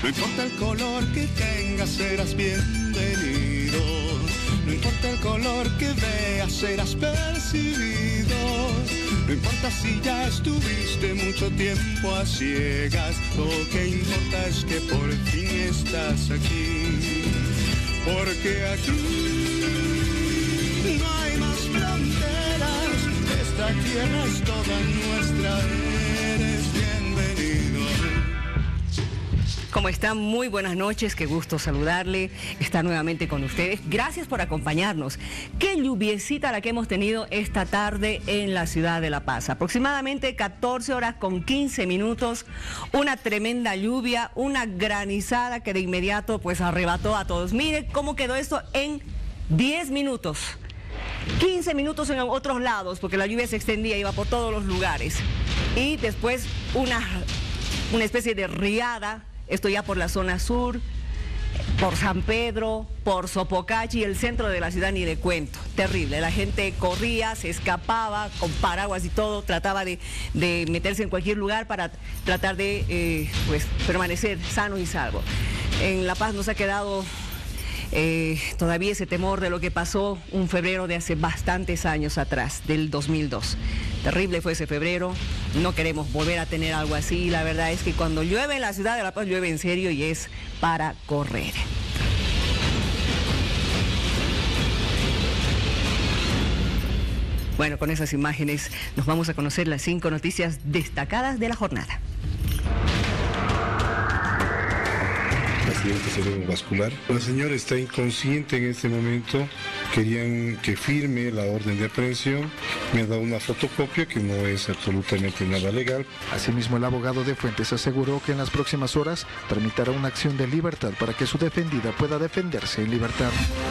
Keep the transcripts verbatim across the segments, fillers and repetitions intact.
No importa el color que tengas, serás bienvenido. No importa el color que veas, serás percibido. No importa si ya estuviste mucho tiempo a ciegas, lo que importa es que por fin estás aquí. Porque aquí no hay más fronteras, esta tierra es toda nuestra, eres bienvenido. ¿Cómo están? Muy buenas noches, qué gusto saludarle, estar nuevamente con ustedes. Gracias por acompañarnos. Qué lluviecita la que hemos tenido esta tarde en la ciudad de La Paz. Aproximadamente catorce horas con quince minutos, una tremenda lluvia, una granizada que de inmediato pues arrebató a todos. Mire cómo quedó esto en diez minutos. quince minutos en otros lados, porque la lluvia se extendía, iba por todos los lugares. Y después una, una especie de riada. Esto ya por la zona sur, por San Pedro, por Sopocachi, el centro de la ciudad ni de cuento. Terrible, la gente corría, se escapaba con paraguas y todo, trataba de, de meterse en cualquier lugar para tratar de eh, pues, permanecer sano y salvo. En La Paz nos ha quedado eh, todavía ese temor de lo que pasó un febrero de hace bastantes años atrás, del dos mil dos. Terrible fue ese febrero, no queremos volver a tener algo así. La verdad es que cuando llueve en la ciudad de La Paz, llueve en serio y es para correr. Bueno, con esas imágenes nos vamos a conocer las cinco noticias destacadas de la jornada. Accidente cerebrovascular. La señora está inconsciente en este momento. Querían que firme la orden de aprehensión. Me ha dado una fotocopia que no es absolutamente nada legal. Asimismo, el abogado de Fuentes aseguró que en las próximas horas tramitará una acción de libertad para que su defendida pueda defenderse en libertad.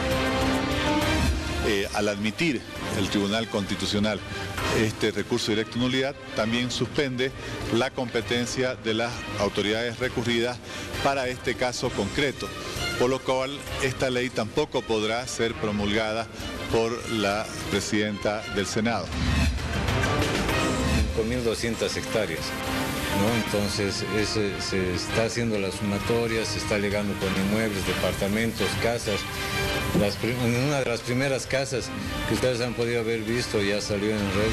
Eh, al admitir el Tribunal Constitucional este recurso de directa nulidad, también suspende la competencia de las autoridades recurridas para este caso concreto, por lo cual esta ley tampoco podrá ser promulgada por la presidenta del Senado. cinco mil doscientas hectáreas, ¿no? Entonces es, se está haciendo la sumatoria, se está alegando con inmuebles, departamentos, casas. Las, en una de las primeras casas que ustedes han podido haber visto ya salió en red.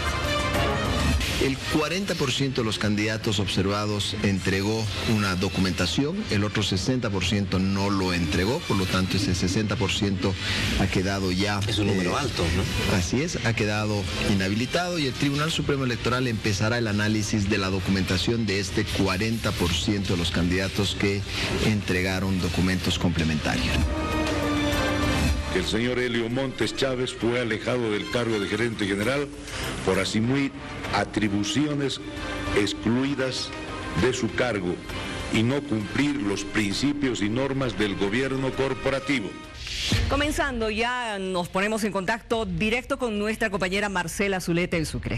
El cuarenta por ciento de los candidatos observados entregó una documentación, el otro sesenta por ciento no lo entregó, por lo tanto ese sesenta por ciento ha quedado ya... Es un número eh, alto, ¿no? Así es, ha quedado inhabilitado y el Tribunal Supremo Electoral empezará el análisis de la documentación de este cuarenta por ciento de los candidatos que entregaron documentos complementarios. El señor Helio Montes Chávez fue alejado del cargo de gerente general por asumir atribuciones excluidas de su cargo y no cumplir los principios y normas del gobierno corporativo. Comenzando ya, nos ponemos en contacto directo con nuestra compañera Marcela Zuleta en Sucre.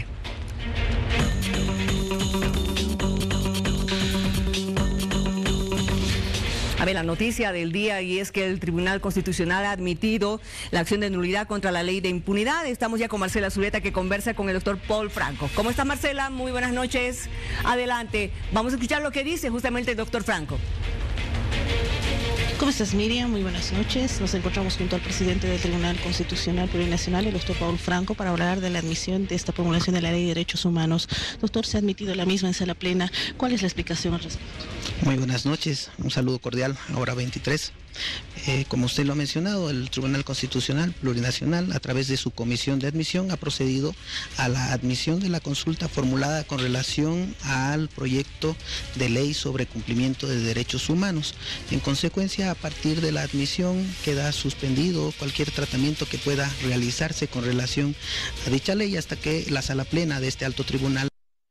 A ver, la noticia del día y es que el Tribunal Constitucional ha admitido la acción de nulidad contra la ley de impunidad. Estamos ya con Marcela Zuleta que conversa con el doctor Paul Franco. ¿Cómo está, Marcela? Muy buenas noches. Adelante. Vamos a escuchar lo que dice justamente el doctor Franco. ¿Cómo estás, Miriam? Muy buenas noches. Nos encontramos junto al presidente del Tribunal Constitucional Plurinacional, el doctor Paul Franco, para hablar de la admisión de esta promulgación de la Ley de Derechos Humanos. Doctor, se ha admitido la misma en sala plena. ¿Cuál es la explicación al respecto? Muy buenas noches. Un saludo cordial. Hora veintitrés. Eh, como usted lo ha mencionado, el Tribunal Constitucional Plurinacional, a través de su comisión de admisión, ha procedido a la admisión de la consulta formulada con relación al proyecto de ley sobre cumplimiento de derechos humanos. En consecuencia, a partir de la admisión queda suspendido cualquier tratamiento que pueda realizarse con relación a dicha ley hasta que la sala plena de este alto tribunal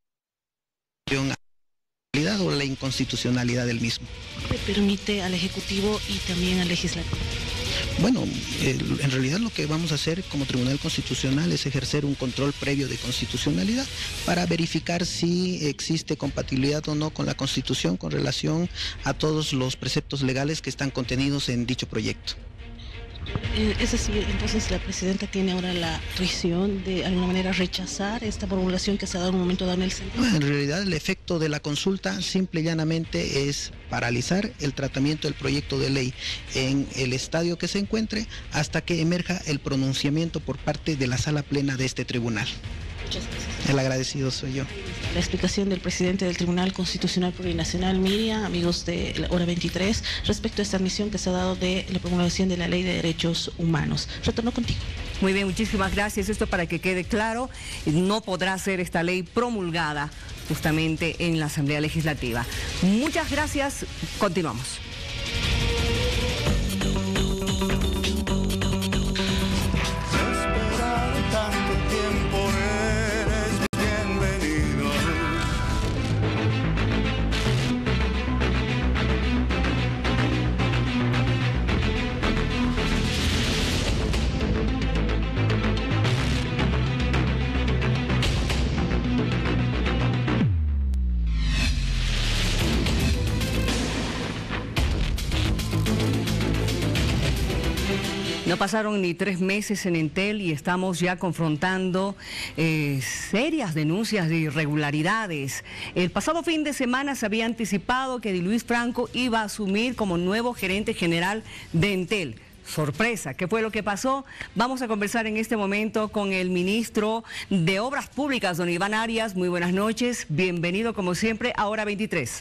o la inconstitucionalidad del mismo. ¿Le permite al Ejecutivo y también al Legislativo? Bueno, eh, en realidad lo que vamos a hacer como Tribunal Constitucional es ejercer un control previo de constitucionalidad para verificar si existe compatibilidad o no con la Constitución con relación a todos los preceptos legales que están contenidos en dicho proyecto. Eh, es decir, entonces la presidenta tiene ahora la prisión de, de alguna manera rechazar esta promulgación que se ha dado en un momento dado en el centro. En realidad el efecto de la consulta simple y llanamente es paralizar el tratamiento del proyecto de ley en el estadio que se encuentre hasta que emerja el pronunciamiento por parte de la sala plena de este tribunal. Muchas gracias. El agradecido soy yo. La explicación del presidente del Tribunal Constitucional Plurinacional, Miriam, amigos de la hora veintitrés, respecto a esta admisión que se ha dado de la promulgación de la Ley de Derechos Humanos. Retorno contigo. Muy bien, muchísimas gracias. Esto para que quede claro, no podrá ser esta ley promulgada justamente en la Asamblea Legislativa. Muchas gracias. Continuamos. No pasaron ni tres meses en Entel y estamos ya confrontando eh, serias denuncias de irregularidades. El pasado fin de semana se había anticipado que Luis Franco iba a asumir como nuevo gerente general de Entel. Sorpresa, ¿qué fue lo que pasó? Vamos a conversar en este momento con el ministro de Obras Públicas, don Iván Arias. Muy buenas noches, bienvenido como siempre a Hora veintitrés.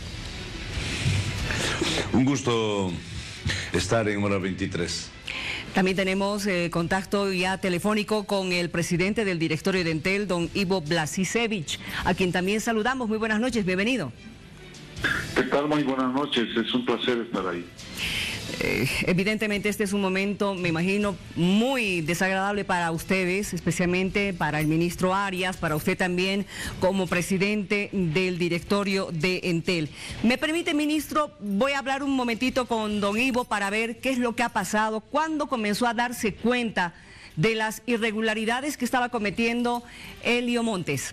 Un gusto estar en Hora veintitrés. También tenemos eh, contacto ya telefónico con el presidente del directorio de Entel, don Ivo Blasicevich, a quien también saludamos. Muy buenas noches, bienvenido. ¿Qué tal? Muy buenas noches, es un placer estar ahí. Eh, evidentemente este es un momento, me imagino, muy desagradable para ustedes, especialmente para el ministro Arias, para usted también como presidente del directorio de Entel. ¿Me permite, ministro? Voy a hablar un momentito con don Ivo para ver qué es lo que ha pasado, cuándo comenzó a darse cuenta de las irregularidades que estaba cometiendo Elio Montes.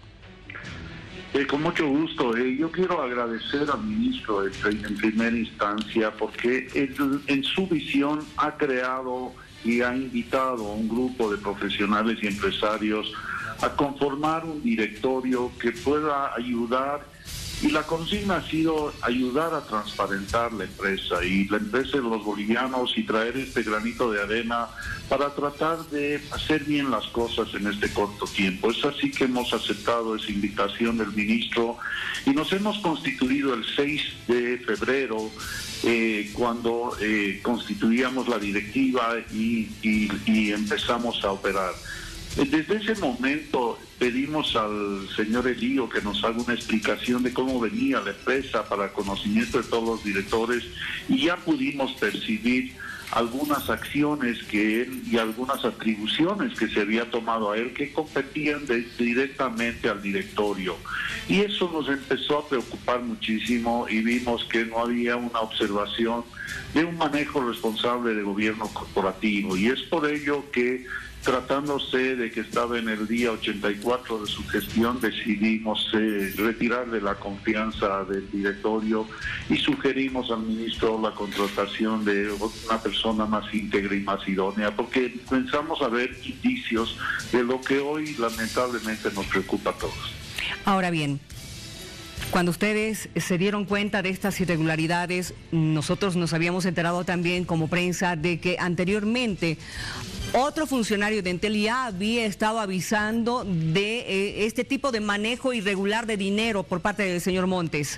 Eh, con mucho gusto. Eh, yo quiero agradecer al ministro en primera instancia porque él, en su visión ha creado y ha invitado a un grupo de profesionales y empresarios a conformar un directorio que pueda ayudar, y la consigna ha sido ayudar a transparentar la empresa y la empresa de los bolivianos y traer este granito de arena para tratar de hacer bien las cosas en este corto tiempo. Es así que hemos aceptado esa invitación del ministro y nos hemos constituido el seis de febrero, eh, cuando eh, constituíamos la directiva y, y, y empezamos a operar. Desde ese momento pedimos al señor Elío que nos haga una explicación de cómo venía la empresa para conocimiento de todos los directores, y ya pudimos percibir algunas acciones que él y algunas atribuciones que se había tomado a él que competían de, directamente al directorio. Y eso nos empezó a preocupar muchísimo y vimos que no había una observación de un manejo responsable de gobierno corporativo, y es por ello que, tratándose de que estaba en el día ochenta y cuatro de su gestión, decidimos eh, retirar de la confianza del directorio y sugerimos al ministro la contratación de una persona más íntegra y más idónea, porque pensamos a ver indicios de lo que hoy lamentablemente nos preocupa a todos. Ahora bien, cuando ustedes se dieron cuenta de estas irregularidades, nosotros nos habíamos enterado también como prensa de que anteriormente otro funcionario de Entel ya había estado avisando de eh, este tipo de manejo irregular de dinero por parte del señor Montes.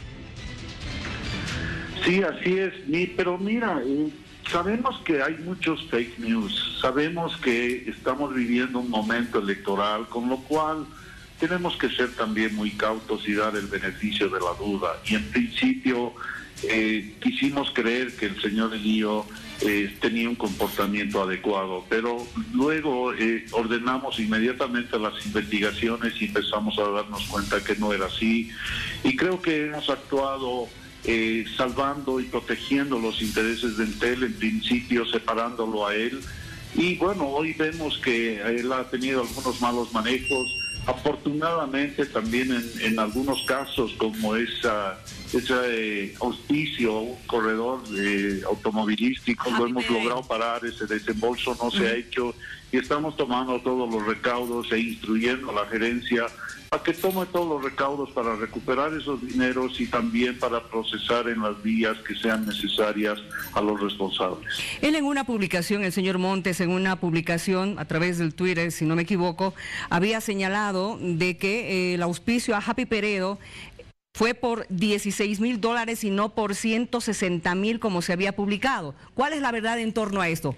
Sí, así es, pero mira, eh, sabemos que hay muchos fake news, sabemos que estamos viviendo un momento electoral, con lo cual tenemos que ser también muy cautos y dar el beneficio de la duda. Y en principio eh, quisimos creer que el señor Elío Eh, tenía un comportamiento adecuado, pero luego eh, ordenamos inmediatamente las investigaciones y empezamos a darnos cuenta que no era así, y creo que hemos actuado eh, salvando y protegiendo los intereses de Entel, en principio separándolo a él, y bueno, hoy vemos que él ha tenido algunos malos manejos. Afortunadamente también en, en algunos casos, como esa ese auspicio, un corredor eh, automovilístico, lo hemos logrado parar, ese desembolso no se ha hecho y estamos tomando todos los recaudos e instruyendo a la gerencia a que tome todos los recaudos para recuperar esos dineros y también para procesar en las vías que sean necesarias a los responsables. Él en una publicación, el señor Montes, en una publicación a través del Twitter, si no me equivoco, había señalado de que eh, el auspicio a Happy Peredo fue por dieciséis mil dólares y no por ciento sesenta mil como se había publicado. ¿Cuál es la verdad en torno a esto?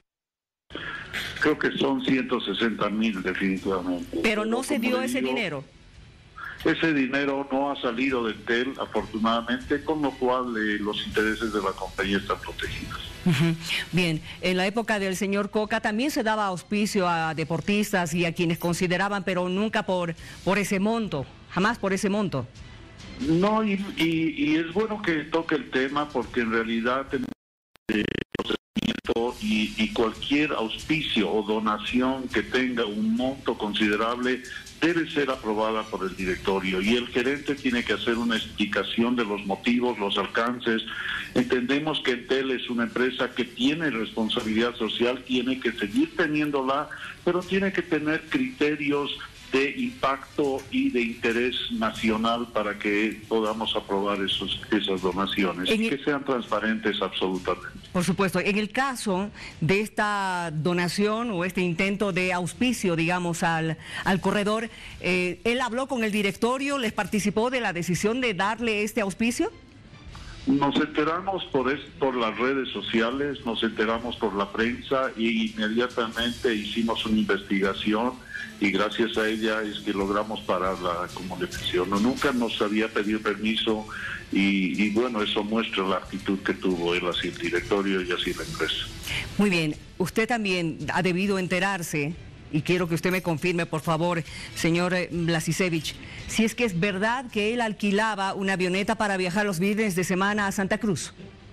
Creo que son ciento sesenta mil definitivamente. Pero no se dio ese digo, dinero. Ese dinero no ha salido de Entel, afortunadamente, con lo cual eh, los intereses de la compañía están protegidos. Uh-huh. Bien, en la época del señor Coca también se daba auspicio a deportistas y a quienes consideraban, pero nunca por, por ese monto, jamás por ese monto. No, y, y, y es bueno que toque el tema porque en realidad tenemos eh, y, y cualquier auspicio o donación que tenga un monto considerable debe ser aprobada por el directorio y el gerente tiene que hacer una explicación de los motivos, los alcances. Entendemos que Entel es una empresa que tiene responsabilidad social, tiene que seguir teniéndola, pero tiene que tener criterios de impacto y de interés nacional para que podamos aprobar esos, esas donaciones y que sean transparentes absolutamente. Por supuesto, en el caso de esta donación o este intento de auspicio, digamos, al, al corredor, eh, ¿él habló con el directorio, les participó de la decisión de darle este auspicio? Nos enteramos por, es, por las redes sociales, nos enteramos por la prensa y inmediatamente hicimos una investigación y gracias a ella es que logramos pararla, como le menciono. Nunca nos había pedido permiso y, y bueno, eso muestra la actitud que tuvo él hacia el directorio y hacia la empresa. Muy bien, usted también ha debido enterarse, y quiero que usted me confirme, por favor, señor Blasicevich, si es que es verdad que él alquilaba una avioneta para viajar los fines de semana a Santa Cruz.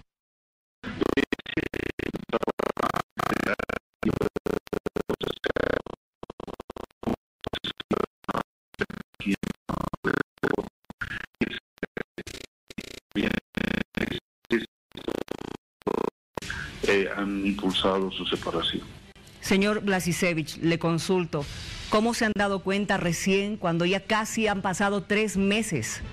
Eh, han impulsado su separación. Señor Blasicevich, le consulto, ¿cómo se han dado cuenta recién cuando ya casi han pasado tres meses?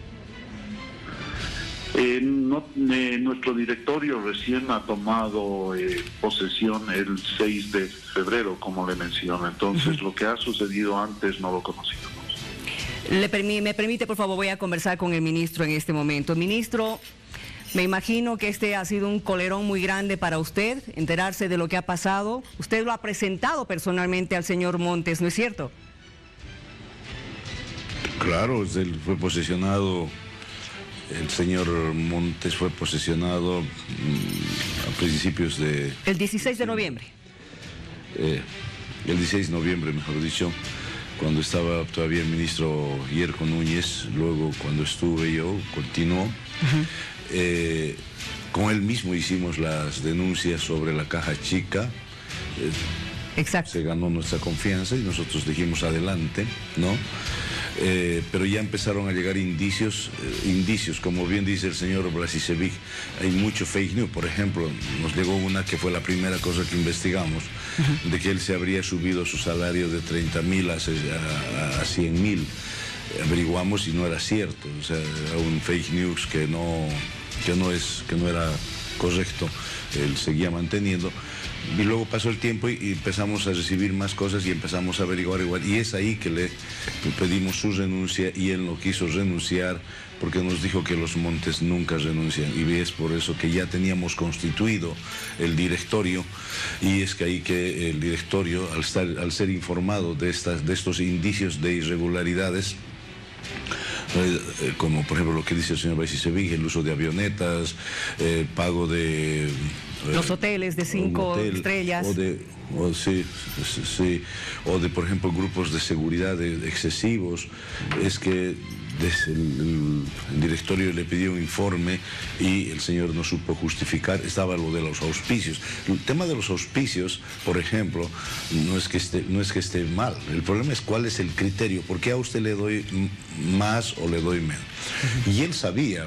Eh, no, eh, nuestro directorio recién ha tomado eh, posesión el seis de febrero, como le menciono, entonces uh-huh. lo que ha sucedido antes no lo conocíamos. Le permi- me permite, por favor, voy a conversar con el ministro en este momento. Ministro, me imagino que este ha sido un colerón muy grande para usted, enterarse de lo que ha pasado. Usted lo ha presentado personalmente al señor Montes, ¿no es cierto? Claro, él fue posesionado, el señor Montes fue posesionado mmm, a principios de... El dieciséis de noviembre. Eh, el dieciséis de noviembre, mejor dicho, cuando estaba todavía el ministro Yerko Núñez, luego cuando estuve yo, continuó. Uh-huh. Eh, con él mismo hicimos las denuncias sobre la caja chica. Eh, Exacto. Se ganó nuestra confianza y nosotros dijimos adelante, ¿no? Eh, pero ya empezaron a llegar indicios, eh, indicios, como bien dice el señor Blasicevich, hay mucho fake news. Por ejemplo, nos llegó una que fue la primera cosa que investigamos, uh-huh. de que él se habría subido su salario de treinta mil a, a, a cien mil. Averiguamos y no era cierto, o sea, era un fake news que no, que no, es, que no era correcto, él seguía manteniendo. Y luego pasó el tiempo y empezamos a recibir más cosas y empezamos a averiguar igual. Y es ahí que le pedimos su renuncia y él no quiso renunciar porque nos dijo que los Montes nunca renuncian. Y es por eso que ya teníamos constituido el directorio y es que ahí que el directorio, al, estar, al ser informado de, estas, de estos indicios de irregularidades, Eh, como por ejemplo lo que dice el señor Blasicevich, el uso de avionetas, el eh, pago de... Eh, los hoteles de cinco hotel, estrellas. O de, o, sí, sí, sí, o de, por ejemplo, grupos de seguridad de, de excesivos. Es que desde el, el directorio le pidió un informe y el señor no supo justificar. Estaba lo de los auspicios. El tema de los auspicios, por ejemplo, no es que esté, no es que esté mal. El problema es cuál es el criterio. ¿Por qué a usted le doy más o le doy menos? Y él sabía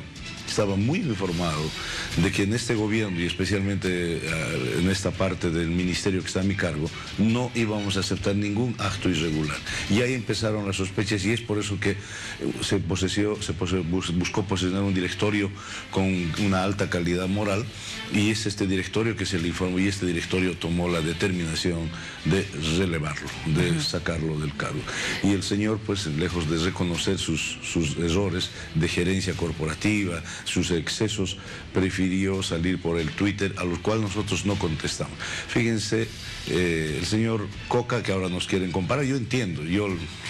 estaba muy informado de que en este gobierno y especialmente uh, en esta parte del ministerio que está a mi cargo, no íbamos a aceptar ningún acto irregular. Y ahí empezaron las sospechas y es por eso que se, posesió, se pose, buscó posesionar un directorio con una alta calidad moral y es este directorio que se le informó y este directorio tomó la determinación de relevarlo, de uh-huh. sacarlo del cargo. Y el señor, pues, lejos de reconocer sus, sus errores de gerencia corporativa, sus excesos, prefirió salir por el Twitter, a los cuales nosotros no contestamos. Fíjense, eh, el señor Coca, que ahora nos quieren comparar, yo entiendo, yo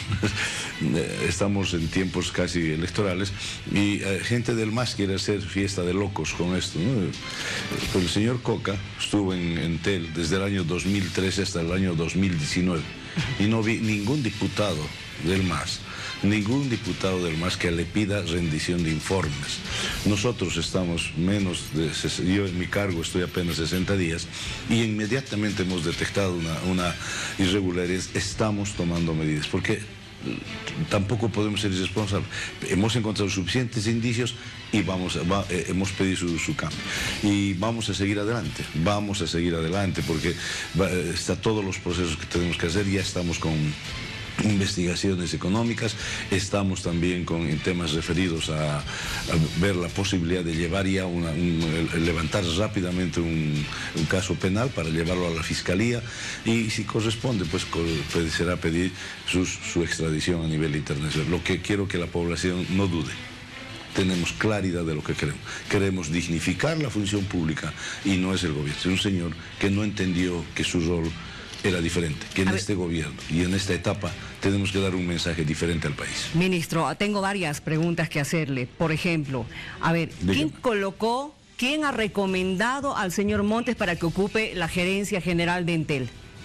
estamos en tiempos casi electorales y eh, gente del MAS quiere hacer fiesta de locos con esto, ¿no? Pero el señor Coca estuvo en Entel desde el año dos mil trece hasta el año dos mil diecinueve y no vi ningún diputado del MAS, ningún diputado del MAS que le pida rendición de informes. Nosotros estamos menos de, yo en mi cargo estoy apenas sesenta días y inmediatamente hemos detectado una, una irregularidad, estamos tomando medidas, porque tampoco podemos ser irresponsables. Hemos encontrado suficientes indicios y vamos a, va, eh, hemos pedido su, su cambio. Y vamos a seguir adelante, vamos a seguir adelante porque va, está todos los procesos que tenemos que hacer, ya estamos con investigaciones económicas, estamos también con en temas referidos a, a ver la posibilidad de llevar ya una, un, el, levantar rápidamente un, un caso penal para llevarlo a la fiscalía y si corresponde pues será pedir sus, su extradición a nivel internacional. Lo que quiero que la población no dude. Tenemos claridad de lo que queremos. Queremos dignificar la función pública y no es el gobierno. Es un señor que no entendió que su rol era diferente, que en este gobierno y en esta etapa tenemos que dar un mensaje diferente al país. Ministro, tengo varias preguntas que hacerle. Por ejemplo, a ver, ¿quién Dígame. colocó, quién ha recomendado al señor Montes para que ocupe la gerencia general de Entel?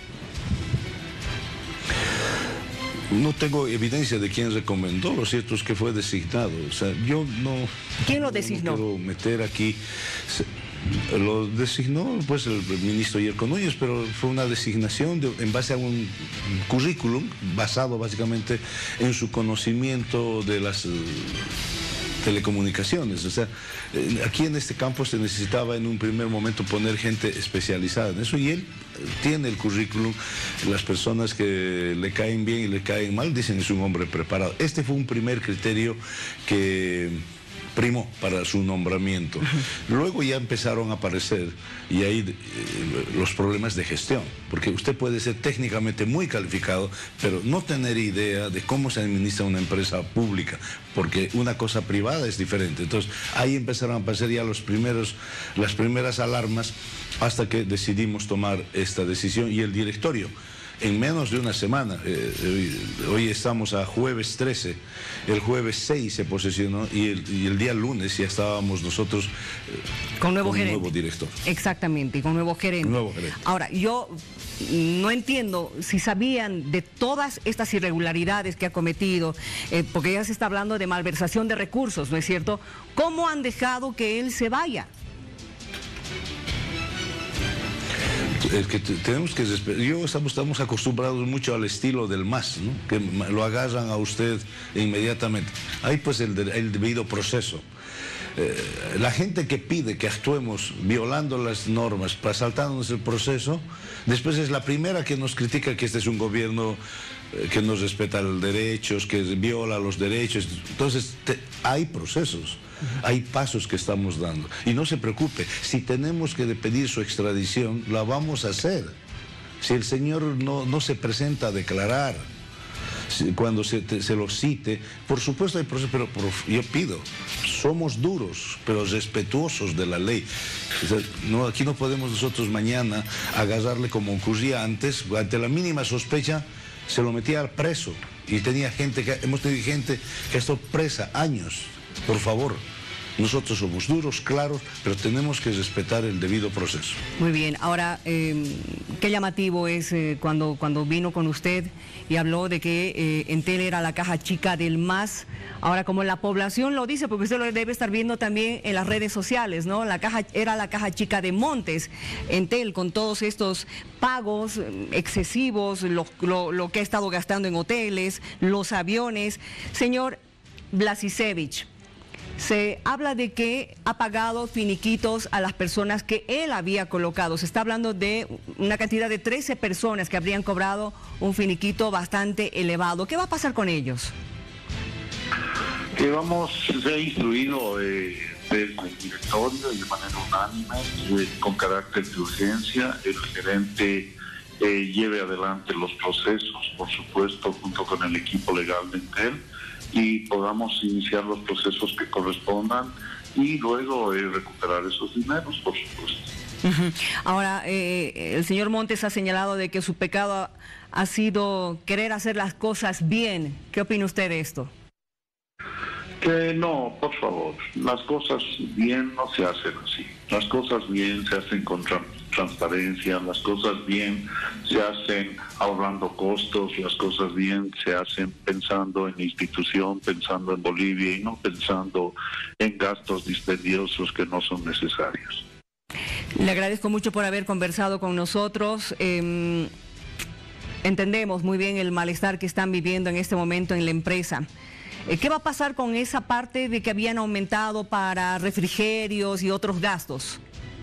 No tengo evidencia de quién recomendó, lo cierto es que fue designado. O sea, yo no... ¿Quién lo designó? No quiero meter aquí... Lo designó pues el ministro Yerko Núñez, pero fue una designación de, en base a un currículum basado básicamente en su conocimiento de las uh, telecomunicaciones. O sea, eh, aquí en este campo se necesitaba en un primer momento poner gente especializada en eso y él tiene el currículum. Las personas que le caen bien y le caen mal dicen es un hombre preparado. Este fue un primer criterio que primó para su nombramiento. Luego ya empezaron a aparecer y ahí eh, los problemas de gestión, porque usted puede ser técnicamente muy calificado, pero no tener idea de cómo se administra una empresa pública, porque una cosa privada es diferente. Entonces ahí empezaron a aparecer ya los primeros, las primeras alarmas hasta que decidimos tomar esta decisión y el directorio en menos de una semana, eh, hoy estamos a jueves trece, el jueves seis se posesionó y el, y el día lunes ya estábamos nosotros eh, con nuevo con gerente. Un nuevo director. Exactamente, con nuevo gerente. nuevo gerente. Ahora, yo no entiendo si sabían de todas estas irregularidades que ha cometido, eh, porque ya se está hablando de malversación de recursos, ¿no es cierto? ¿Cómo han dejado que él se vaya? Es que tenemos que yo estamos, estamos acostumbrados mucho al estilo del MAS, ¿no? Que lo agarran a usted inmediatamente. Hay pues el, de, el debido proceso. Eh, la gente que pide que actuemos violando las normas, para saltándonos el proceso, después es la primera que nos critica que este es un gobierno eh, que no respeta los derechos, que viola los derechos. Entonces te, hay procesos. Hay pasos que estamos dando. Y no se preocupe, si tenemos que pedir su extradición, la vamos a hacer. Si el señor no, no se presenta a declarar, si, cuando se, te, se lo cite, por supuesto hay procesos, pero por, yo pido, somos duros, pero respetuosos de la ley. O sea, no, aquí no podemos nosotros mañana agarrarle como ocurría antes, ante la mínima sospecha, se lo metía al preso. Y tenía gente, que, hemos tenido gente que ha estado presa años. Por favor, nosotros somos duros, claros, pero tenemos que respetar el debido proceso. Muy bien, ahora, eh, qué llamativo es eh, cuando, cuando vino con usted y habló de que eh, Entel era la caja chica del MAS. Ahora, como la población lo dice, porque usted lo debe estar viendo también en las redes sociales, ¿no? La caja era la caja chica de Montes, Entel, con todos estos pagos excesivos, lo, lo, lo que ha estado gastando en hoteles, los aviones. Señor Blasicevich, se habla de que ha pagado finiquitos a las personas que él había colocado. Se está hablando de una cantidad de trece personas que habrían cobrado un finiquito bastante elevado. ¿Qué va a pasar con ellos? Que vamos, se ha instruido eh, desde el directorio y de manera unánime, eh, con carácter de urgencia, el gerente eh, lleve adelante los procesos, por supuesto, junto con el equipo legal de Entel, y podamos iniciar los procesos que correspondan y luego eh, recuperar esos dineros, por supuesto. Uh-huh. Ahora, eh, el señor Montes ha señalado de que su pecado ha, ha sido querer hacer las cosas bien. ¿Qué opina usted de esto? Que no, por favor, las cosas bien no se hacen así. Las cosas bien se hacen con tra transparencia, las cosas bien se hacen ahorrando costos, las cosas bien se hacen pensando en la institución, pensando en Bolivia y no pensando en gastos dispendiosos que no son necesarios. Le agradezco mucho por haber conversado con nosotros. Eh, entendemos muy bien el malestar que están viviendo en este momento en la empresa. ¿Qué va a pasar con esa parte de que habían aumentado para refrigerios y otros gastos?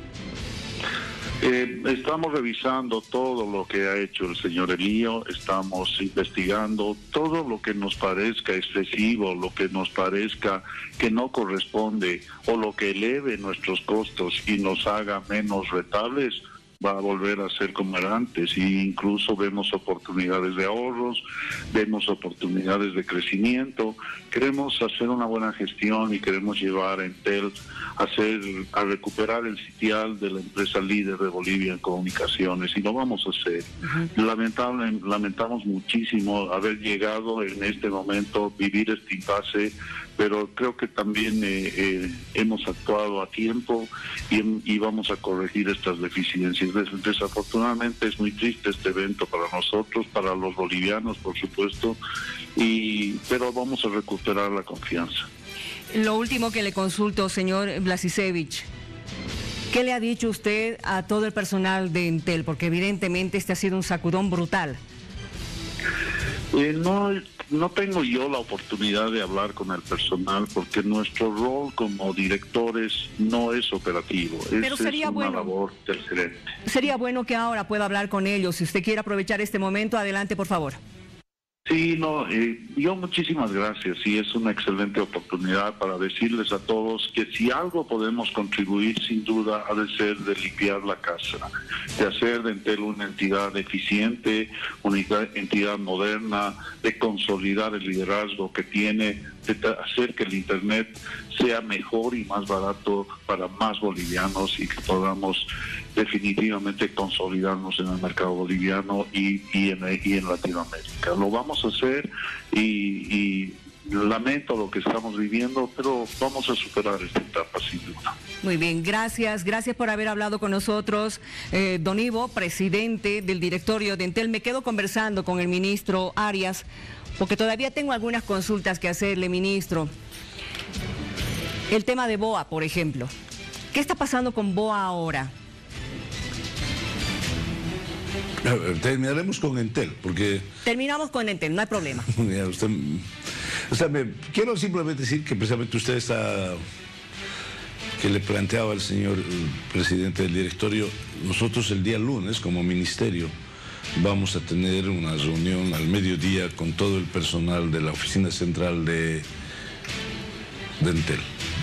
Eh, estamos revisando todo lo que ha hecho el señor Elío, estamos investigando todo lo que nos parezca excesivo, lo que nos parezca que no corresponde o lo que eleve nuestros costos y nos haga menos rentables. Va a volver a ser como era antes, e incluso vemos oportunidades de ahorros, vemos oportunidades de crecimiento. Queremos hacer una buena gestión y queremos llevar a Entel a, hacer, a recuperar el sitial de la empresa líder de Bolivia en comunicaciones, y lo vamos a hacer. Uh-huh. Lamentable, lamentamos muchísimo haber llegado en este momento, vivir este impasse, pero creo que también eh, eh, hemos actuado a tiempo y, y vamos a corregir estas deficiencias. Des, desafortunadamente es muy triste este evento para nosotros, para los bolivianos, por supuesto, y, pero vamos a recuperar la confianza. Lo último que le consulto, señor Blasicevich, ¿qué le ha dicho usted a todo el personal de Entel? Porque evidentemente este ha sido un sacudón brutal. Eh, no, no tengo yo la oportunidad de hablar con el personal porque nuestro rol como directores no es operativo. Pero es, sería es una bueno, labor del gerente. Sería bueno que ahora pueda hablar con ellos. Si usted quiere aprovechar este momento, adelante, por favor. Sí, no, eh, yo muchísimas gracias, y es una excelente oportunidad para decirles a todos que si algo podemos contribuir, sin duda, ha de ser de limpiar la casa, de hacer de Entel una entidad eficiente, una entidad moderna, de consolidar el liderazgo que tiene, de hacer que el Internet sea mejor y más barato para más bolivianos y que podamos definitivamente consolidarnos en el mercado boliviano y, y, en, y en Latinoamérica. Lo vamos a hacer y, y lamento lo que estamos viviendo, pero vamos a superar esta etapa sin duda. Muy bien, gracias, gracias por haber hablado con nosotros. Eh, don Ivo, presidente del directorio de Entel, me quedo conversando con el ministro Arias, porque todavía tengo algunas consultas que hacerle, ministro. El tema de BOA, por ejemplo. ¿Qué está pasando con BOA ahora? Terminaremos con Entel, porque... Terminamos con Entel, no hay problema. Usted, o sea, me, quiero simplemente decir que precisamente usted está... que le planteaba al señor presidente del directorio, nosotros el día lunes, como ministerio, vamos a tener una reunión al mediodía con todo el personal de la oficina central de, de Entel.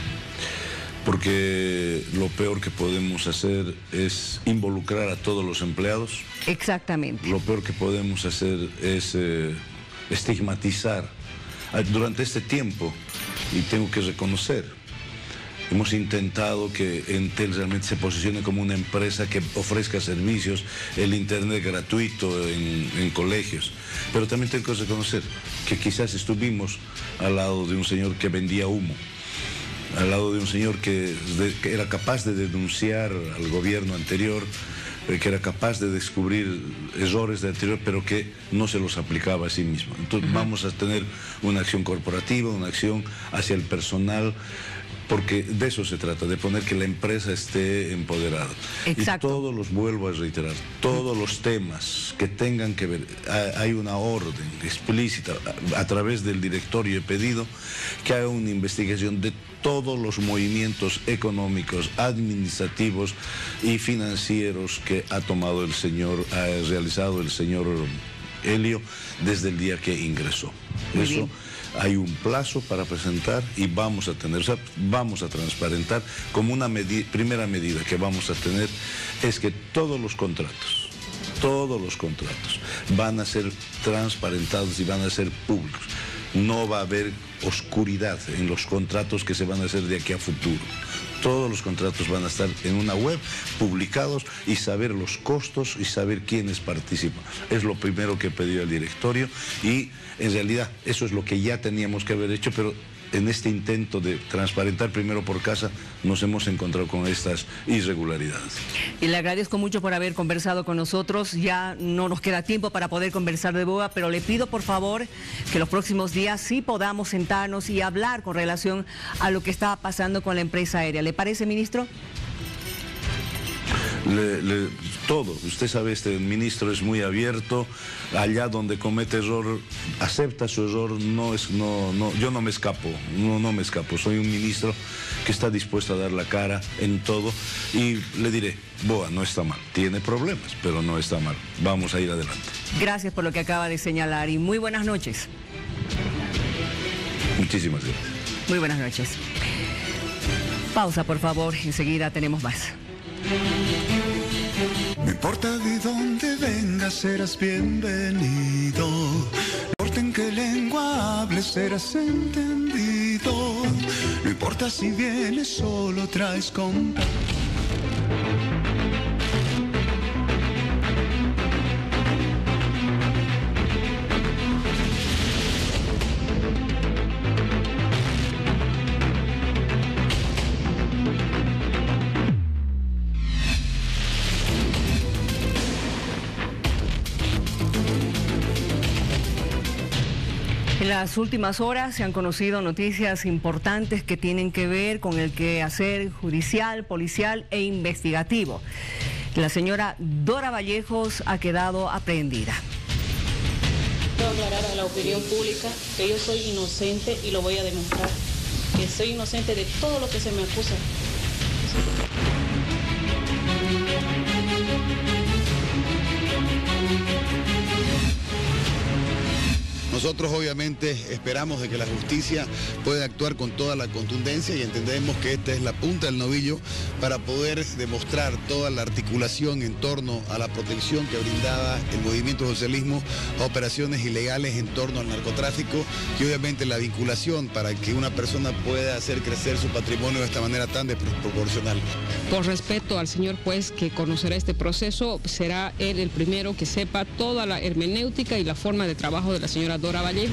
Porque lo peor que podemos hacer es involucrar a todos los empleados. Exactamente. Lo peor que podemos hacer es eh, estigmatizar. Durante este tiempo, y tengo que reconocer, hemos intentado que Entel realmente se posicione como una empresa que ofrezca servicios, el Internet gratuito en, en colegios. Pero también tengo que reconocer que quizás estuvimos al lado de un señor que vendía humo, al lado de un señor que, de, que era capaz de denunciar al gobierno anterior, eh, que era capaz de descubrir errores del anterior, pero que no se los aplicaba a sí mismo. Entonces uh-huh. vamos a tener una acción corporativa, una acción hacia el personal porque de eso se trata, de poner que la empresa esté empoderada. Exacto. Y todos los, vuelvo a reiterar, todos los temas que tengan que ver, hay una orden explícita, a, a través del directorio he pedido que haga una investigación de todos los movimientos económicos, administrativos y financieros que ha tomado el señor, ha realizado el señor Helio desde el día que ingresó. Muy Eso bien. Hay un plazo para presentar y vamos a tener, o sea, vamos a transparentar como una medi- primera medida que vamos a tener es que todos los contratos, todos los contratos van a ser transparentados y van a ser públicos. No va a haber oscuridad en los contratos que se van a hacer de aquí a futuro. Todos los contratos van a estar en una web publicados y saber los costos y saber quiénes participan. Es lo primero que he pedido al directorio y en realidad eso es lo que ya teníamos que haber hecho, pero en este intento de transparentar primero por casa nos hemos encontrado con estas irregularidades. Y le agradezco mucho por haber conversado con nosotros. Ya no nos queda tiempo para poder conversar de boa, pero le pido por favor que los próximos días sí podamos sentarnos y hablar con relación a lo que está pasando con la empresa aérea. ¿Le parece, ministro? Le, le, todo, usted sabe, este ministro es muy abierto, allá donde comete error, acepta su error, no es, no, no, yo no me escapo, no, no me escapo, soy un ministro que está dispuesto a dar la cara en todo y le diré, boa, no está mal, tiene problemas, pero no está mal, vamos a ir adelante. Gracias por lo que acaba de señalar y muy buenas noches. Muchísimas gracias. Muy buenas noches. Pausa, por favor, enseguida tenemos más. No importa de dónde vengas, serás bienvenido. No importa en qué lengua hables, serás entendido. No importa si vienes solo, traes compañía. En las últimas horas se han conocido noticias importantes que tienen que ver con el quehacer judicial, policial e investigativo. La señora Dora Vallejos ha quedado aprehendida. Quiero aclarar a la opinión pública que yo soy inocente y lo voy a demostrar. Que soy inocente de todo lo que se me acusa. Nosotros obviamente esperamos de que la justicia pueda actuar con toda la contundencia y entendemos que esta es la punta del novillo para poder demostrar toda la articulación en torno a la protección que brindaba el movimiento socialismo a operaciones ilegales en torno al narcotráfico y obviamente la vinculación para que una persona pueda hacer crecer su patrimonio de esta manera tan desproporcional. Por respeto al señor juez que conocerá este proceso, será él el primero que sepa toda la hermenéutica y la forma de trabajo de la señora Dora Vallejo.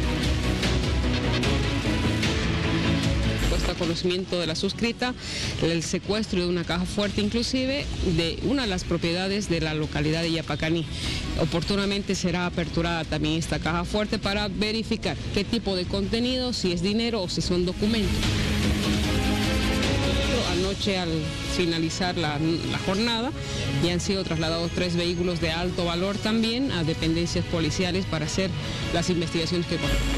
Puesta a conocimiento de la suscrita, el secuestro de una caja fuerte inclusive de una de las propiedades de la localidad de Yapacaní. Oportunamente será aperturada también esta caja fuerte para verificar qué tipo de contenido, si es dinero o si son documentos. Anoche al finalizar la, la jornada ya han sido trasladados tres vehículos de alto valor también a dependencias policiales para hacer las investigaciones que corresponden.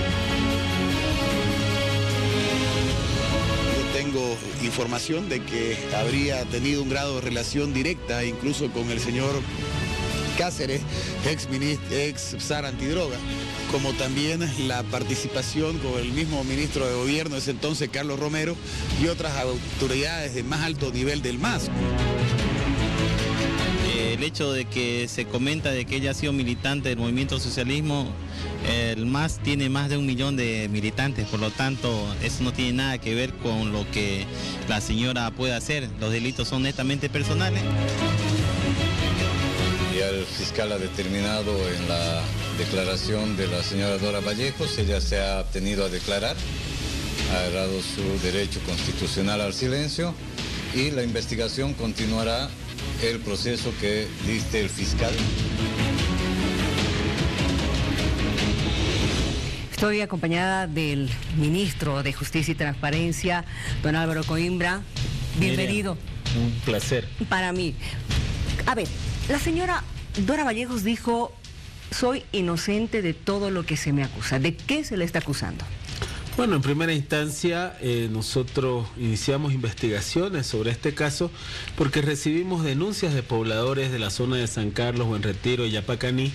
Yo tengo información de que habría tenido un grado de relación directa incluso con el señor Cáceres, ex, ex zar antidroga, como también la participación con el mismo ministro de gobierno de ese entonces, Carlos Romero, y otras autoridades de más alto nivel del M A S. El hecho de que se comenta de que ella ha sido militante del movimiento socialismo, el M A S tiene más de un millón de militantes, por lo tanto eso no tiene nada que ver con lo que la señora puede hacer. Los delitos son netamente personales. Ya el fiscal ha determinado en la declaración de la señora Dora Vallejos, ella se ha abstenido a declarar, ha agarrado su derecho constitucional al silencio y la investigación continuará el proceso que dicte el fiscal. Estoy acompañada del ministro de Justicia y Transparencia, don Álvaro Coimbra. Bienvenido. Miriam, un placer. Para mí. A ver, la señora Dora Vallejos dijo, soy inocente de todo lo que se me acusa. ¿De qué se le está acusando? Bueno, en primera instancia, eh, nosotros iniciamos investigaciones sobre este caso porque recibimos denuncias de pobladores de la zona de San Carlos, Buen Retiro y Yapacaní.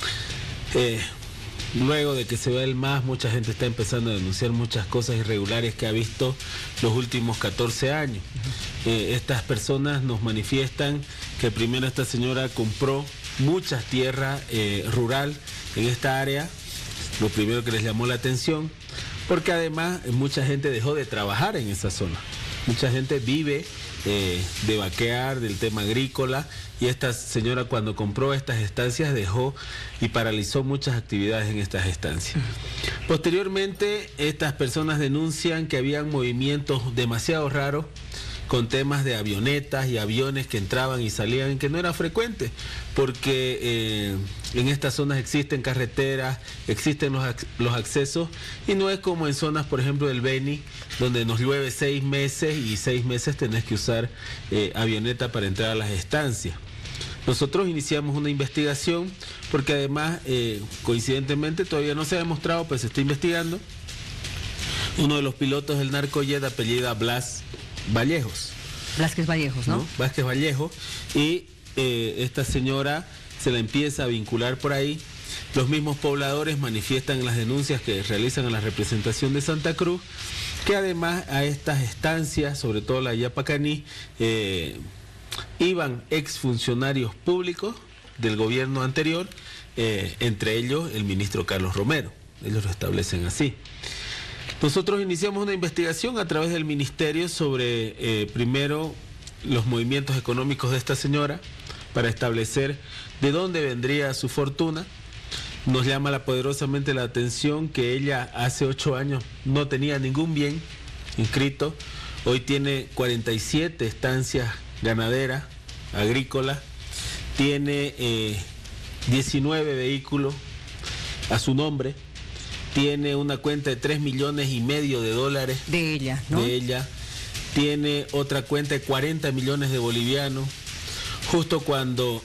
Eh, luego de que se vea el M A S, mucha gente está empezando a denunciar muchas cosas irregulares que ha visto los últimos catorce años. Eh, estas personas nos manifiestan que primero esta señora compró mucha tierra eh, rural en esta área, lo primero que les llamó la atención, porque además mucha gente dejó de trabajar en esa zona. Mucha gente vive eh, de vaquear, del tema agrícola, y esta señora cuando compró estas estancias dejó y paralizó muchas actividades en estas estancias. Posteriormente, estas personas denuncian que habían movimientos demasiado raros con temas de avionetas y aviones que entraban y salían, que no era frecuente, porque eh, en estas zonas existen carreteras, existen los, los accesos, y no es como en zonas, por ejemplo, del Beni, donde nos llueve seis meses y seis meses tenés que usar eh, avioneta para entrar a las estancias. Nosotros iniciamos una investigación, porque además, eh, coincidentemente, todavía no se ha demostrado, pues se está investigando, uno de los pilotos del narcojet apellida Blas Vallejos. Vázquez Vallejos, ¿no? ¿no? Vázquez Vallejos. Y eh, esta señora se la empieza a vincular por ahí. Los mismos pobladores manifiestan en las denuncias que realizan a la representación de Santa Cruz, que además a estas estancias, sobre todo la Yapacaní, eh, iban exfuncionarios públicos del gobierno anterior, eh, entre ellos el ministro Carlos Romero. Ellos lo establecen así. Nosotros iniciamos una investigación a través del ministerio sobre, eh, primero, los movimientos económicos de esta señora, para establecer de dónde vendría su fortuna. Nos llama la, poderosamente la atención que ella hace ocho años no tenía ningún bien inscrito. Hoy tiene cuarenta y siete estancias ganaderas, agrícolas, tiene eh, diecinueve vehículos a su nombre, tiene una cuenta de tres millones y medio de dólares. De ella, ¿no? De ella. Tiene otra cuenta de cuarenta millones de bolivianos. Justo cuando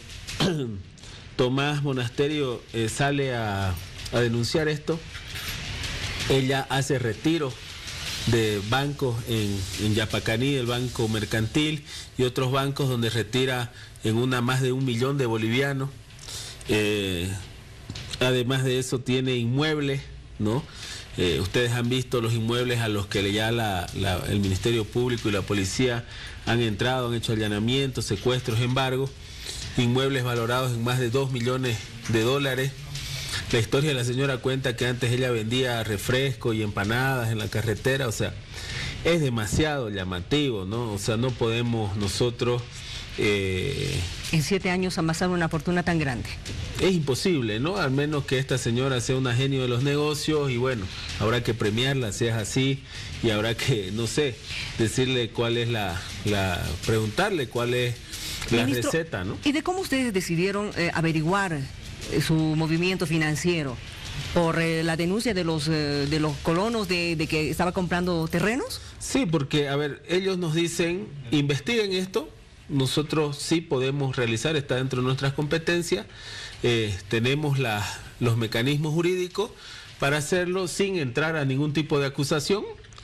Tomás Monasterio eh, sale a, a denunciar esto, ella hace retiro de bancos en, en Yapacaní, el Banco Mercantil y otros bancos donde retira en una más de un millón de bolivianos. Eh, además de eso tiene inmuebles, ¿no? Eh, ustedes han visto los inmuebles a los que ya la, la, el Ministerio Público y la policía han entrado, han hecho allanamientos, secuestros, embargos, inmuebles valorados en más de dos millones de dólares. La historia de la señora cuenta que antes ella vendía refrescos y empanadas en la carretera, o sea, es demasiado llamativo, ¿no? O sea, no podemos nosotros... Eh, en siete años amasar una fortuna tan grande. Es imposible, ¿no? Al menos que esta señora sea una genio de los negocios y bueno, habrá que premiarla si es así y habrá que, no sé, decirle cuál es la, la preguntarle cuál es la Ministro, receta, ¿no? ¿Y de cómo ustedes decidieron eh, averiguar eh, su movimiento financiero? ¿Por eh, la denuncia de los, eh, de los colonos de, de que estaba comprando terrenos? Sí, porque, a ver, ellos nos dicen, investiguen esto. Nosotros sí podemos realizar, está dentro de nuestras competencias, eh, tenemos la, los mecanismos jurídicos para hacerlo sin entrar a ningún tipo de acusación,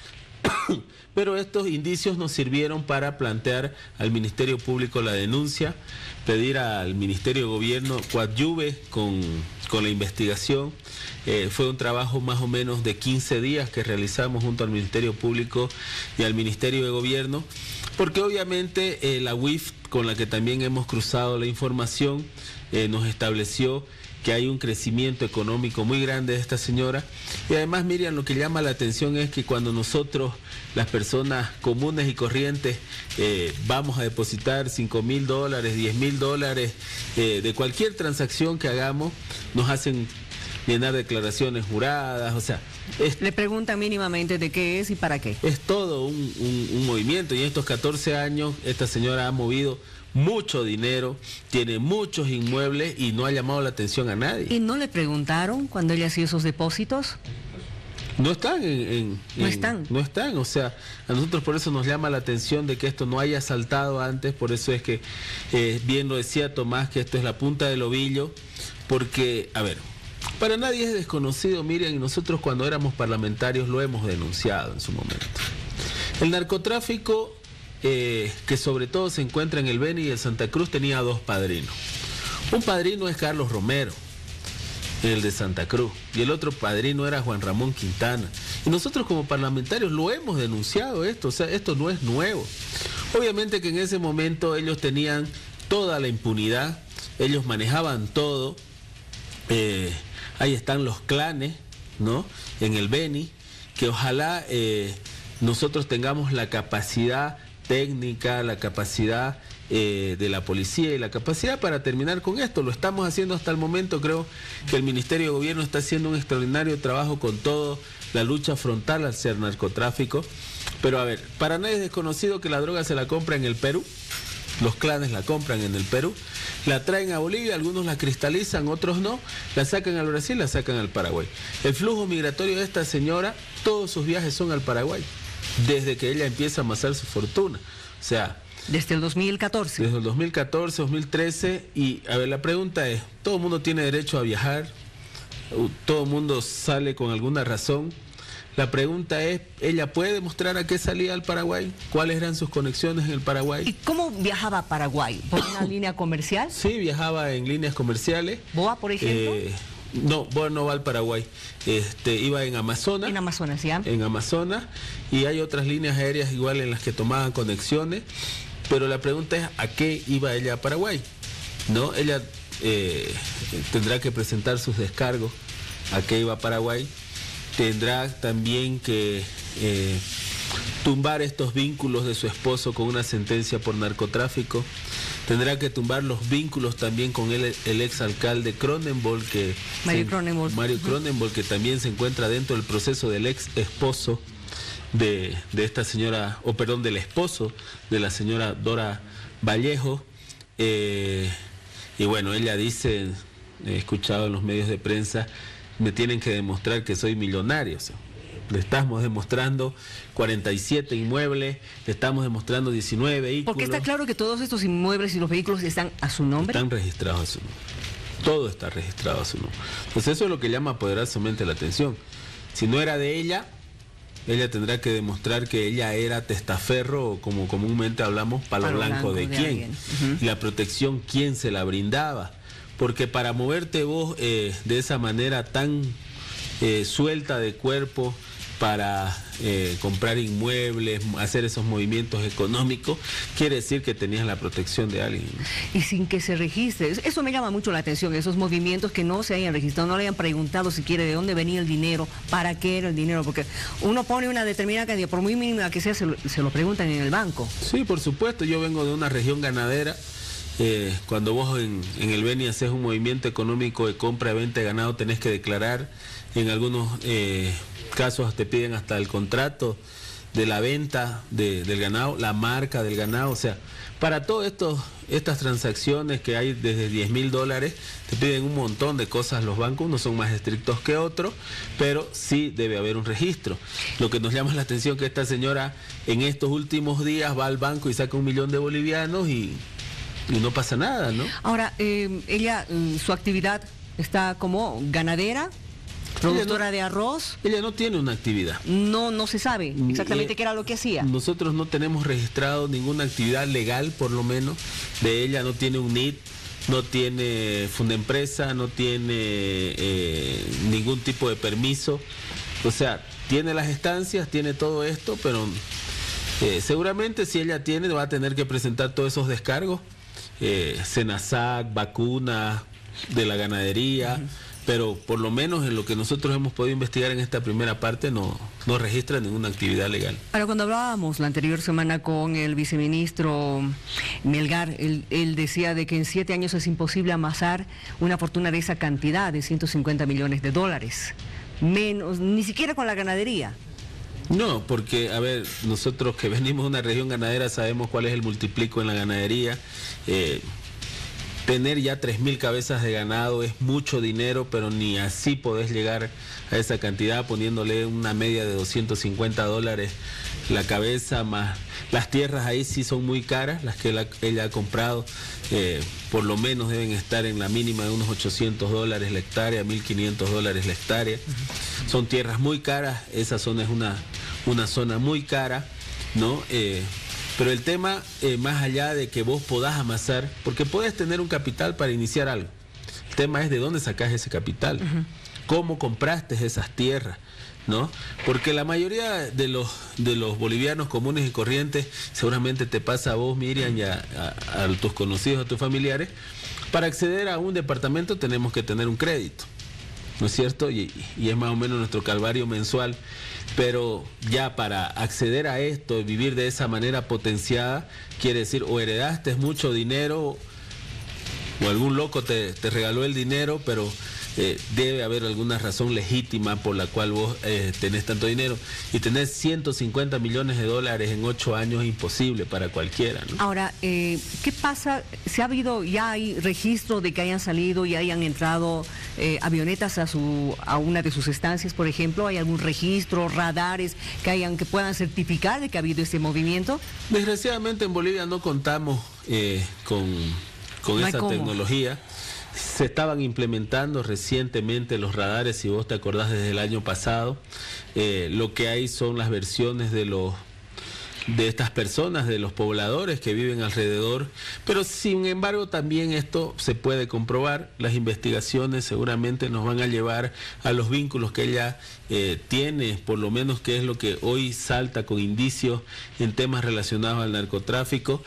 pero estos indicios nos sirvieron para plantear al Ministerio Público la denuncia, pedir al Ministerio de Gobierno coadyuve con, con la investigación. Eh, fue un trabajo más o menos de quince días que realizamos junto al Ministerio Público y al Ministerio de Gobierno, porque obviamente eh, la U I F, con la que también hemos cruzado la información, eh, nos estableció que hay un crecimiento económico muy grande de esta señora. Y además, Miriam, lo que llama la atención es que cuando nosotros, las personas comunes y corrientes, eh, vamos a depositar cinco mil dólares, diez mil dólares, eh, de cualquier transacción que hagamos, nos hacen llenar declaraciones juradas, o sea... Es, le preguntan mínimamente de qué es y para qué. Es todo un, un, un movimiento, y en estos catorce años esta señora ha movido mucho dinero, tiene muchos inmuebles y no ha llamado la atención a nadie. ¿Y no le preguntaron cuando ella hacía esos depósitos? No están en, en, no en, están. No están, o sea, a nosotros por eso nos llama la atención de que esto no haya saltado antes, por eso es que, eh, bien lo decía Tomás, que esto es la punta del ovillo, porque, a ver, para nadie es desconocido, Miriam, y nosotros cuando éramos parlamentarios lo hemos denunciado en su momento. El narcotráfico, eh, que sobre todo se encuentra en el Beni y el Santa Cruz, tenía dos padrinos. Un padrino es Carlos Romero, el de Santa Cruz, y el otro padrino era Juan Ramón Quintana. Y nosotros como parlamentarios lo hemos denunciado esto, o sea, esto no es nuevo. Obviamente que en ese momento ellos tenían toda la impunidad, ellos manejaban todo, eh, ahí están los clanes, ¿no?, en el Beni, que ojalá eh, nosotros tengamos la capacidad técnica, la capacidad eh, de la policía y la capacidad para terminar con esto. Lo estamos haciendo hasta el momento. Creo que el Ministerio de Gobierno está haciendo un extraordinario trabajo con toda la lucha frontal hacia el narcotráfico. Pero a ver, para nadie es desconocido que la droga se la compra en el Perú. Los clanes la compran en el Perú, la traen a Bolivia, algunos la cristalizan, otros no, la sacan al Brasil, la sacan al Paraguay. El flujo migratorio de esta señora, todos sus viajes son al Paraguay, desde que ella empieza a amasar su fortuna. O sea... Desde el dos mil catorce. Desde el dos mil catorce, dos mil trece, y a ver, la pregunta es, ¿todo el mundo tiene derecho a viajar? ¿Todo el mundo sale con alguna razón? La pregunta es, ¿ella puede demostrar a qué salía al Paraguay? ¿Cuáles eran sus conexiones en el Paraguay? ¿Y cómo viajaba a Paraguay? ¿Por una línea comercial? Sí, viajaba en líneas comerciales. ¿Boa, por ejemplo? Eh, no, Boa no va al Paraguay. Este, iba en Amazonas. En Amazonas, ¿ya? En Amazonas. Y hay otras líneas aéreas igual en las que tomaban conexiones. Pero la pregunta es, ¿a qué iba ella a Paraguay? ¿No? Ella eh, tendrá que presentar sus descargos. ¿A qué iba a Paraguay? Tendrá también que eh, tumbar estos vínculos de su esposo con una sentencia por narcotráfico. Tendrá que tumbar los vínculos también con el, el exalcalde Cronenbol, que Mario Cronenbol. Mario Cronenbol, que también se encuentra dentro del proceso del ex esposo de, de esta señora, o perdón, del esposo de la señora Dora Vallejo. Eh, y bueno, ella dice, he escuchado en los medios de prensa, me tienen que demostrar que soy millonario. O sea, le estamos demostrando cuarenta y siete inmuebles, le estamos demostrando diecinueve vehículos. Porque está claro que todos estos inmuebles y los vehículos están a su nombre. Están registrados a su nombre. Todo está registrado a su nombre. Entonces eso es lo que llama poderosamente la atención. Si no era de ella, ella tendrá que demostrar que ella era testaferro, o como comúnmente hablamos, palo, palo blanco, blanco de, de quién. Uh-huh. Y la protección, quién se la brindaba. Porque para moverte vos eh, de esa manera tan eh, suelta de cuerpo, para eh, comprar inmuebles, hacer esos movimientos económicos, quiere decir que tenías la protección de alguien, ¿no? Y sin que se registre. Eso me llama mucho la atención, esos movimientos que no se hayan registrado, no le hayan preguntado si quiere de dónde venía el dinero, para qué era el dinero, porque uno pone una determinada cantidad, por muy mínima que sea, se lo, se lo preguntan en el banco. Sí, por supuesto, yo vengo de una región ganadera. Eh, cuando vos en, en el Beni haces un movimiento económico de compra y venta de ganado, tenés que declarar. En algunos eh, casos te piden hasta el contrato de la venta de, del ganado, la marca del ganado. O sea, para todas estas transacciones que hay desde diez mil dólares, te piden un montón de cosas los bancos. Unos son más estrictos que otros, pero sí debe haber un registro. Lo que nos llama la atención es que esta señora en estos últimos días va al banco y saca un millón de bolivianos y... y no pasa nada, ¿no? Ahora, eh, ella, su actividad está como ganadera, productora no, de arroz. Ella no tiene una actividad. No, no se sabe exactamente eh, qué era lo que hacía. Nosotros no tenemos registrado ninguna actividad legal, por lo menos, de ella. No tiene un N I T, no tiene Fundempresa, no tiene eh, ningún tipo de permiso. O sea, tiene las estancias, tiene todo esto, pero eh, seguramente si ella tiene, va a tener que presentar todos esos descargos. Eh, Senasac, vacunas de la ganadería, uh-huh. Pero por lo menos en lo que nosotros hemos podido investigar en esta primera parte no, no registra ninguna actividad legal. Ahora, cuando hablábamos la anterior semana con el viceministro Melgar, él, él decía de que en siete años es imposible amasar una fortuna de esa cantidad, de ciento cincuenta millones de dólares, menos, ni siquiera con la ganadería. No, porque, a ver, nosotros que venimos de una región ganadera sabemos cuál es el multiplico en la ganadería. Eh, tener ya tres mil cabezas de ganado es mucho dinero, pero ni así podés llegar a esa cantidad poniéndole una media de doscientos cincuenta dólares la cabeza, más las tierras ahí sí son muy caras, las que ella, ella ha comprado, eh, por lo menos deben estar en la mínima de unos ochocientos dólares la hectárea, mil quinientos dólares la hectárea. Uh-huh. Son tierras muy caras, esa zona es una, una zona muy cara, ¿no? Eh, pero el tema, eh, más allá de que vos podás amasar, porque podés tener un capital para iniciar algo, el tema es de dónde sacás ese capital, uh-huh. cómo compraste esas tierras, ¿no? Porque la mayoría de los de los bolivianos comunes y corrientes, seguramente te pasa a vos, Miriam, y a, a, a tus conocidos, a tus familiares, para acceder a un departamento tenemos que tener un crédito, ¿no es cierto? Y, y es más o menos nuestro calvario mensual, pero ya para acceder a esto y vivir de esa manera potenciada, quiere decir, o heredaste mucho dinero, o algún loco te, te regaló el dinero, pero Eh, debe haber alguna razón legítima por la cual vos eh, tenés tanto dinero, y tenés ciento cincuenta millones de dólares en ocho años es imposible para cualquiera, ¿no? Ahora, eh, ¿qué pasa? ¿Se ha habido, ya hay registro de que hayan salido y hayan entrado eh, avionetas a su a una de sus estancias, por ejemplo? ¿Hay algún registro, radares que hayan que puedan certificar de que ha habido ese movimiento? Desgraciadamente en Bolivia no contamos eh, con, con no esa cómo. tecnología. Se estaban implementando recientemente los radares, si vos te acordás, desde el año pasado. Eh, lo que hay son las versiones de los de estas personas, de los pobladores que viven alrededor, pero sin embargo también esto se puede comprobar. Las investigaciones seguramente nos van a llevar a los vínculos que ella eh, tiene, por lo menos que es lo que hoy salta con indicios en temas relacionados al narcotráfico.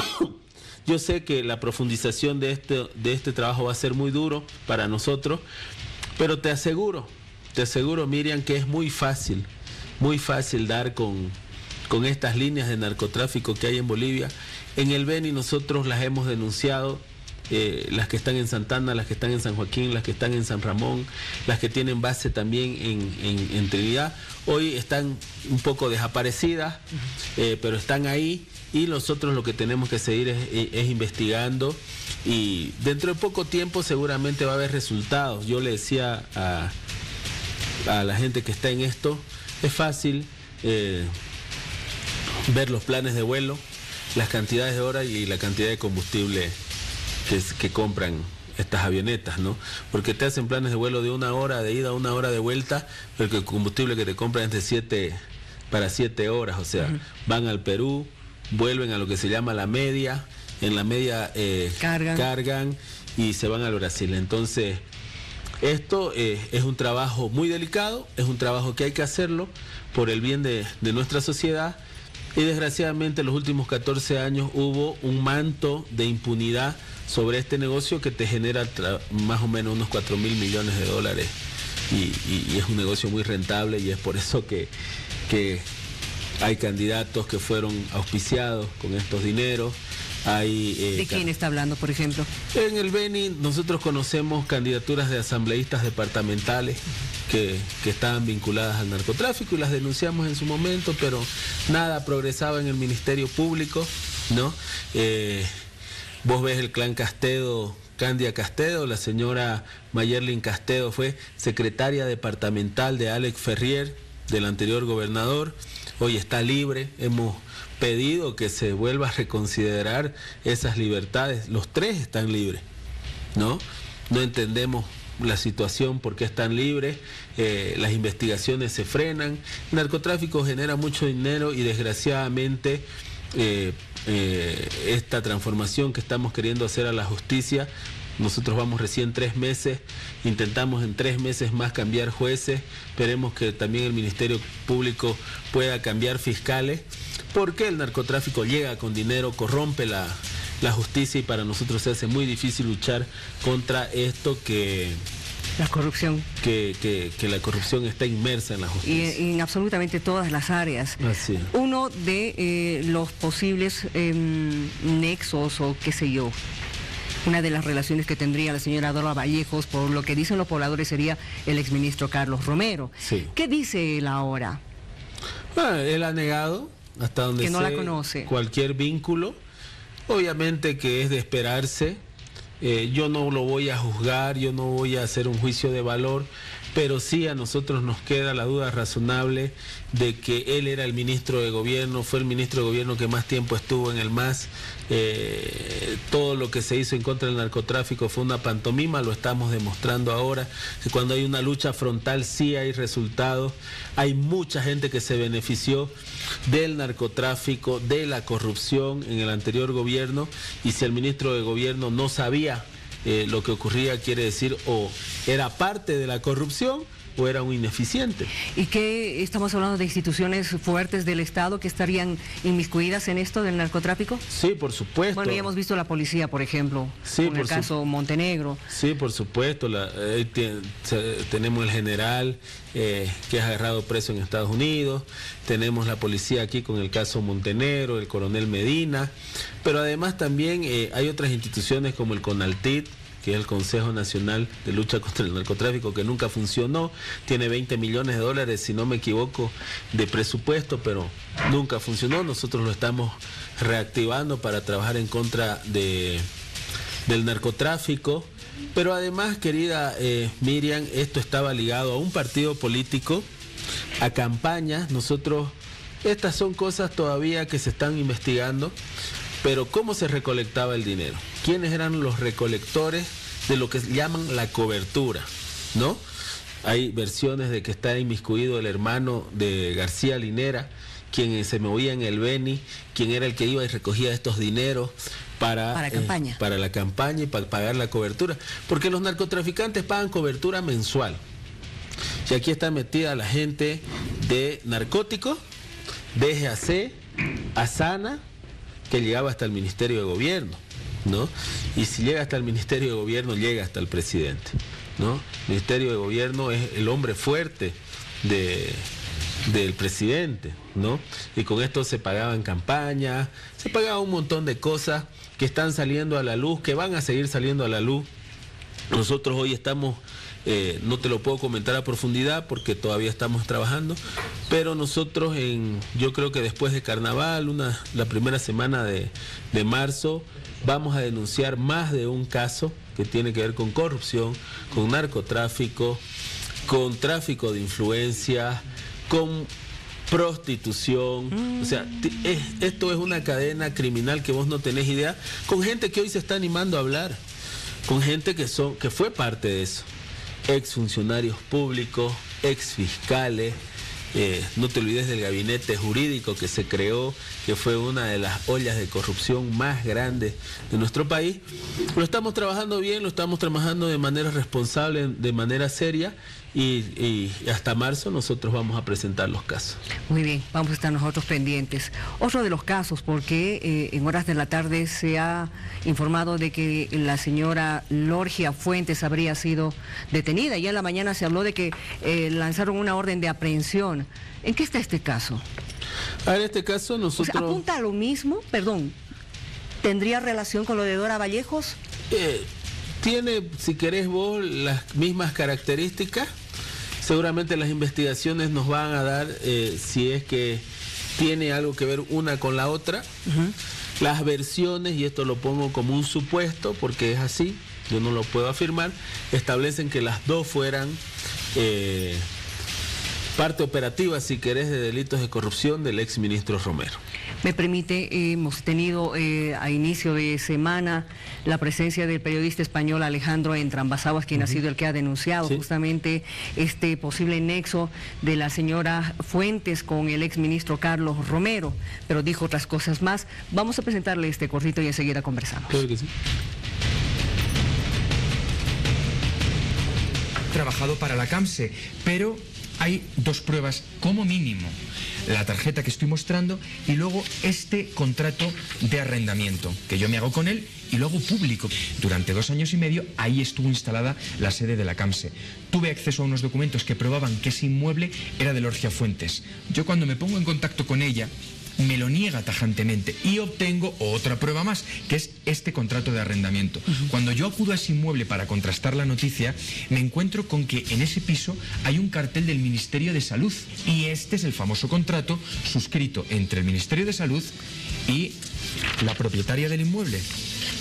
Yo sé que la profundización de este, de este trabajo va a ser muy duro para nosotros, pero te aseguro, te aseguro, Miriam, que es muy fácil, muy fácil dar con, con estas líneas de narcotráfico que hay en Bolivia. En el Beni nosotros las hemos denunciado, eh, las que están en Santana, las que están en San Joaquín, las que están en San Ramón, las que tienen base también en, en, en Trinidad. Hoy están un poco desaparecidas, eh, pero están ahí. Y nosotros lo que tenemos que seguir es, es investigando, y dentro de poco tiempo seguramente va a haber resultados. Yo le decía a, a la gente que está en esto, es fácil eh, ver los planes de vuelo, las cantidades de horas y la cantidad de combustible que, que compran estas avionetas, ¿no? Porque te hacen planes de vuelo de una hora de ida, una hora de vuelta, pero el combustible que te compran es de siete para siete horas, o sea, uh-huh. van al Perú, vuelven a lo que se llama la media, en la media eh, cargan. cargan y se van al Brasil. Entonces, esto eh, es un trabajo muy delicado, es un trabajo que hay que hacerlo por el bien de, de nuestra sociedad, y desgraciadamente en los últimos catorce años hubo un manto de impunidad sobre este negocio que te genera más o menos unos cuatro mil millones de dólares, y, y, y es un negocio muy rentable, y es por eso que... que hay candidatos que fueron auspiciados con estos dineros. Hay, eh, ¿De quién está hablando, por ejemplo? En el Beni nosotros conocemos candidaturas de asambleístas departamentales que, que estaban vinculadas al narcotráfico, y las denunciamos en su momento, pero nada progresaba en el Ministerio Público, ¿no? Eh, vos ves el clan Castedo, Candia Castedo, la señora Mayerlin Castedo fue secretaria departamental de Alex Ferrier, del anterior gobernador. Hoy está libre. Hemos pedido que se vuelva a reconsiderar esas libertades. Los tres están libres, ¿no? No entendemos la situación, por qué están libres, eh, las investigaciones se frenan, el narcotráfico genera mucho dinero, y desgraciadamente eh, eh, esta transformación que estamos queriendo hacer a la justicia, nosotros vamos recién tres meses, intentamos en tres meses más cambiar jueces, esperemos que también el Ministerio Público pueda cambiar fiscales, porque el narcotráfico llega con dinero, corrompe la, la justicia, y para nosotros se hace muy difícil luchar contra esto que... La corrupción. Que, que, que la corrupción está inmersa en la justicia. Y en absolutamente todas las áreas. Así es. Uno de eh, los posibles eh, nexos o qué sé yo, una de las relaciones que tendría la señora Dora Vallejos, por lo que dicen los pobladores, sería el exministro Carlos Romero. Sí. ¿Qué dice él ahora? Bueno, él ha negado, hasta donde que no sé, la conoce. Cualquier vínculo. Obviamente que es de esperarse Eh, yo no lo voy a juzgar, yo no voy a hacer un juicio de valor, pero sí a nosotros nos queda la duda razonable de que él era el ministro de gobierno, fue el ministro de gobierno que más tiempo estuvo en el M A S. Eh, todo lo que se hizo en contra del narcotráfico fue una pantomima, lo estamos demostrando ahora. Cuando hay una lucha frontal sí hay resultados. Hay mucha gente que se benefició del narcotráfico, de la corrupción en el anterior gobierno, y si el ministro de gobierno no sabía eh, lo que ocurría, quiere decir o era parte de la corrupción o era un ineficiente. ¿Y qué estamos hablando de instituciones fuertes del Estado que estarían inmiscuidas en esto del narcotráfico? Sí, por supuesto. Bueno, ya hemos visto la policía, por ejemplo, sí, con por el caso su... Montenegro. Sí, por supuesto. La, eh, te, se, tenemos el general eh, que es agarrado preso en Estados Unidos, tenemos la policía aquí con el caso Montenegro, el coronel Medina, pero además también eh, hay otras instituciones como el CONALTID, que es el Consejo Nacional de Lucha contra el Narcotráfico, que nunca funcionó, tiene veinte millones de dólares, si no me equivoco, de presupuesto, pero nunca funcionó. Nosotros lo estamos reactivando para trabajar en contra de, del narcotráfico, pero además, querida eh, Miriam, esto estaba ligado a un partido político, a campañas. Nosotros, estas son cosas todavía que se están investigando. Pero ¿cómo se recolectaba el dinero? ¿Quiénes eran los recolectores de lo que llaman la cobertura? ¿No? Hay versiones de que está inmiscuido el hermano de García Linera, quien se movía en el Beni, quien era el que iba y recogía estos dineros para, para, campaña. Eh, para la campaña y para pagar la cobertura. Porque los narcotraficantes pagan cobertura mensual. Y aquí está metida la gente de narcóticos, de G A C, Asana, que llegaba hasta el Ministerio de Gobierno, ¿no? Y si llega hasta el Ministerio de Gobierno, llega hasta el presidente, ¿no? El Ministerio de Gobierno es el hombre fuerte de, del presidente, ¿no? Y con esto se pagaban campañas, se pagaba un montón de cosas que están saliendo a la luz, que van a seguir saliendo a la luz. Nosotros hoy estamos... Eh, no te lo puedo comentar a profundidad porque todavía estamos trabajando, pero nosotros en, yo creo que después de Carnaval, una, la primera semana de, de marzo, vamos a denunciar más de un caso que tiene que ver con corrupción, con narcotráfico, con tráfico de influencias, con prostitución. Mm. O sea, es, esto es una cadena criminal que vos no tenés idea, con gente que hoy se está animando a hablar, con gente que, son, que fue parte de eso. Exfuncionarios públicos, exfiscales, eh, no te olvides del gabinete jurídico que se creó, que fue una de las ollas de corrupción más grandes de nuestro país. Lo estamos trabajando bien, lo estamos trabajando de manera responsable, de manera seria, y, y hasta marzo nosotros vamos a presentar los casos. Muy bien, vamos a estar nosotros pendientes. Otro de los casos, porque eh, en horas de la tarde se ha informado de que la señora Lorgia Fuentes habría sido detenida. Ya en la mañana se habló de que eh, lanzaron una orden de aprehensión. ¿En qué está este caso? A ver, este caso nosotros... O sea, ¿apunta a lo mismo? Perdón. ¿Tendría relación con lo de Dora Vallejos? Eh, tiene, si querés vos, las mismas características. Seguramente las investigaciones nos van a dar eh, si es que tiene algo que ver una con la otra. Uh-huh. Las versiones, y esto lo pongo como un supuesto porque es así, yo no lo puedo afirmar, establecen que las dos fueran eh, parte operativa, si querés, de delitos de corrupción del exministro Romero. Me permite, eh, hemos tenido eh, a inicio de semana la presencia del periodista español Alejandro Entrambasaguas, quien uh-huh. ha sido el que ha denunciado sí. justamente este posible nexo de la señora Fuentes con el exministro Carlos Romero, pero dijo otras cosas más. Vamos a presentarle este cortito y enseguida conversamos. Claro que sí. Trabajado para la CAMSE, pero hay dos pruebas como mínimo: la tarjeta que estoy mostrando y luego este contrato de arrendamiento que yo me hago con él y luego público. Durante dos años y medio ahí estuvo instalada la sede de la CAMSE. Tuve acceso a unos documentos que probaban que ese inmueble era de Lorgia Fuentes. Yo cuando me pongo en contacto con ella me lo niega tajantemente y obtengo otra prueba más, que es este contrato de arrendamiento. Uh-huh. Cuando yo acudo a ese inmueble para contrastar la noticia, me encuentro con que en ese piso hay un cartel del Ministerio de Salud y este es el famoso contrato suscrito entre el Ministerio de Salud y la propietaria del inmueble.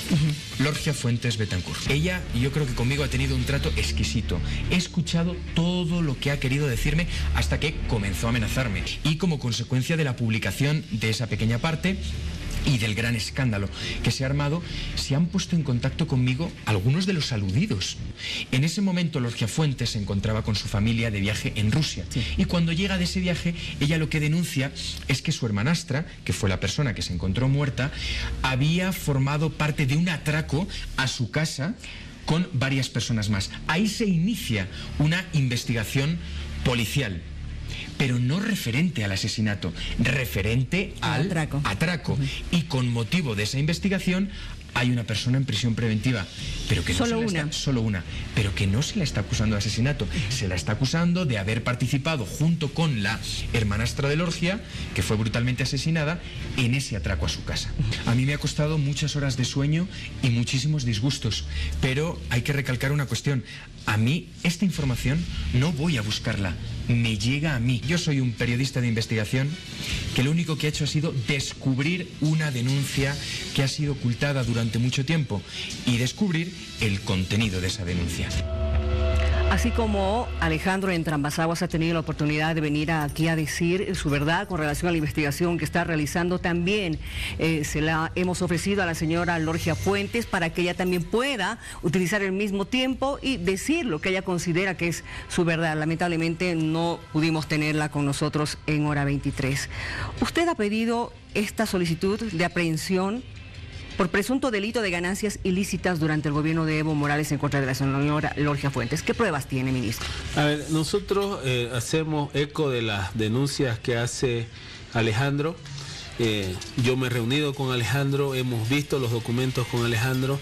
Uh-huh. Lorgia Fuentes Betancourt. Ella, yo creo que conmigo ha tenido un trato exquisito. He escuchado todo lo que ha querido decirme hasta que comenzó a amenazarme. Y como consecuencia de la publicación de esa pequeña parte y del gran escándalo que se ha armado, se han puesto en contacto conmigo algunos de los aludidos. En ese momento Lorgia Fuentes se encontraba con su familia de viaje en Rusia. Sí. Y cuando llega de ese viaje, ella lo que denuncia es que su hermanastra, que fue la persona que se encontró muerta, había formado parte de un atraco a su casa con varias personas más. Ahí se inicia una investigación policial, pero no referente al asesinato, referente al atraco. atraco. Uh-huh. Y con motivo de esa investigación hay una persona en prisión preventiva, pero que no solo se la una. Está, solo una, pero que no se la está acusando de asesinato, uh-huh. se la está acusando de haber participado junto con la hermanastra de Lorgia, que fue brutalmente asesinada, en ese atraco a su casa. Uh-huh. A mí me ha costado muchas horas de sueño y muchísimos disgustos, pero hay que recalcar una cuestión. A mí esta información no voy a buscarla, me llega a mí. Yo soy un periodista de investigación que lo único que ha hecho ha sido descubrir una denuncia que ha sido ocultada durante mucho tiempo y descubrir el contenido de esa denuncia. Así como Alejandro Entrambasaguas ha tenido la oportunidad de venir aquí a decir su verdad con relación a la investigación que está realizando, también eh, se la hemos ofrecido a la señora Lorgia Fuentes para que ella también pueda utilizar el mismo tiempo y decir lo que ella considera que es su verdad. Lamentablemente no pudimos tenerla con nosotros en hora veintitrés. Usted ha pedido esta solicitud de aprehensión por presunto delito de ganancias ilícitas durante el gobierno de Evo Morales en contra de la señora Lorgia Fuentes. ¿Qué pruebas tiene, ministro? A ver, nosotros eh, hacemos eco de las denuncias que hace Alejandro. Eh, yo me he reunido con Alejandro, hemos visto los documentos con Alejandro.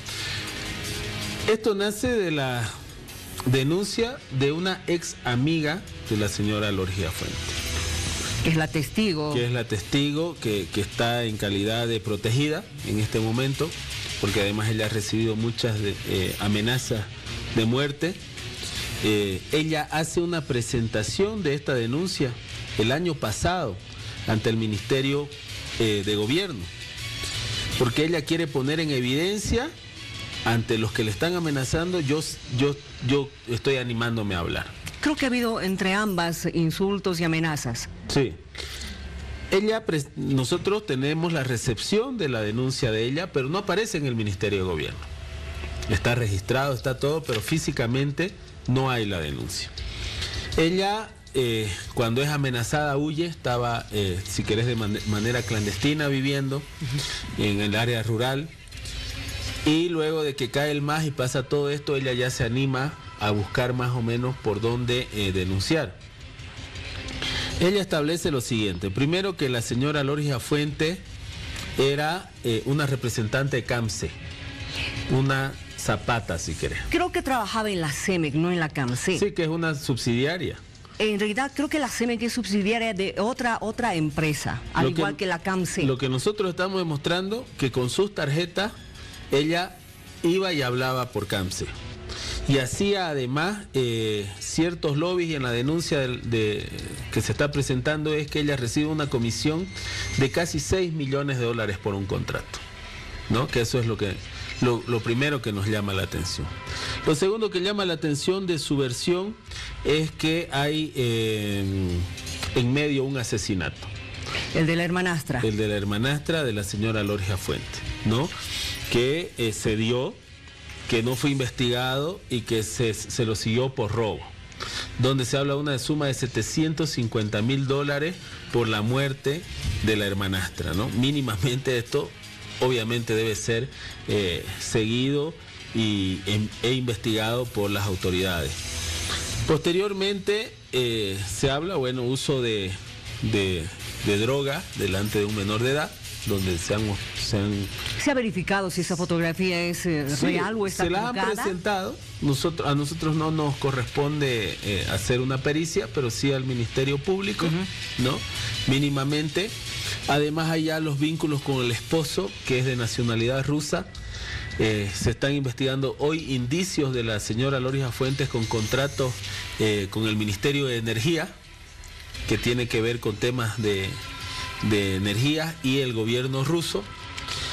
Esto nace de la denuncia de una ex amiga de la señora Lorgia Fuentes. Que es la testigo. Que es la testigo, que, que está en calidad de protegida en este momento, porque además ella ha recibido muchas de, eh, amenazas de muerte. Eh, ella hace una presentación de esta denuncia el año pasado ante el Ministerio eh, de Gobierno, porque ella quiere poner en evidencia ante los que le están amenazando. Yo, yo, yo estoy animándome a hablar. Creo que ha habido entre ambas insultos y amenazas. Sí. Ella, nosotros tenemos la recepción de la denuncia de ella, pero no aparece en el Ministerio de Gobierno. Está registrado, está todo, pero físicamente no hay la denuncia. Ella, eh, cuando es amenazada, huye. Estaba, eh, si querés, de man manera clandestina viviendo uh-huh. en el área rural. Y luego de que cae el M A S y pasa todo esto, ella ya se anima a buscar más o menos por dónde eh, denunciar. Ella establece lo siguiente: primero, que la señora Lorgia Fuentes era eh, una representante de CAMSE, una zapata, si querés. Creo que trabajaba en la CEMEC, no en la CAMSE. Sí, que es una subsidiaria. En realidad creo que la CEMEC es subsidiaria de otra, otra empresa, al lo igual que, que la CAMSE. Lo que nosotros estamos demostrando, que con sus tarjetas ella iba y hablaba por CAMSE. Y hacía además eh, ciertos lobbies, y en la denuncia de, de, que se está presentando es que ella recibe una comisión de casi seis millones de dólares por un contrato, ¿no? Que eso es lo, que, lo, lo primero que nos llama la atención. Lo segundo que llama la atención de su versión es que hay eh, en medio un asesinato. El de la hermanastra. El de la hermanastra de la señora Lorgia Fuentes, ¿no? Que eh, se dio, que no fue investigado y que se, se lo siguió por robo, donde se habla de una suma de setecientos cincuenta mil dólares por la muerte de la hermanastra, ¿no? Mínimamente esto obviamente debe ser eh, seguido y, e, e investigado por las autoridades. Posteriormente eh, se habla, bueno, uso de, de, de droga delante de un menor de edad, donde se han, se han... ¿Se ha verificado si esa fotografía es eh, sí, real o está se la trucada? Han presentado. Nosotros, a nosotros no nos corresponde eh, hacer una pericia, pero sí al Ministerio Público, uh-huh. ¿no? Mínimamente. Además hay ya los vínculos con el esposo, que es de nacionalidad rusa. Eh, se están investigando hoy indicios de la señora Lorgia Fuentes con contratos eh, con el Ministerio de Energía, que tiene que ver con temas de... de energía y el gobierno ruso.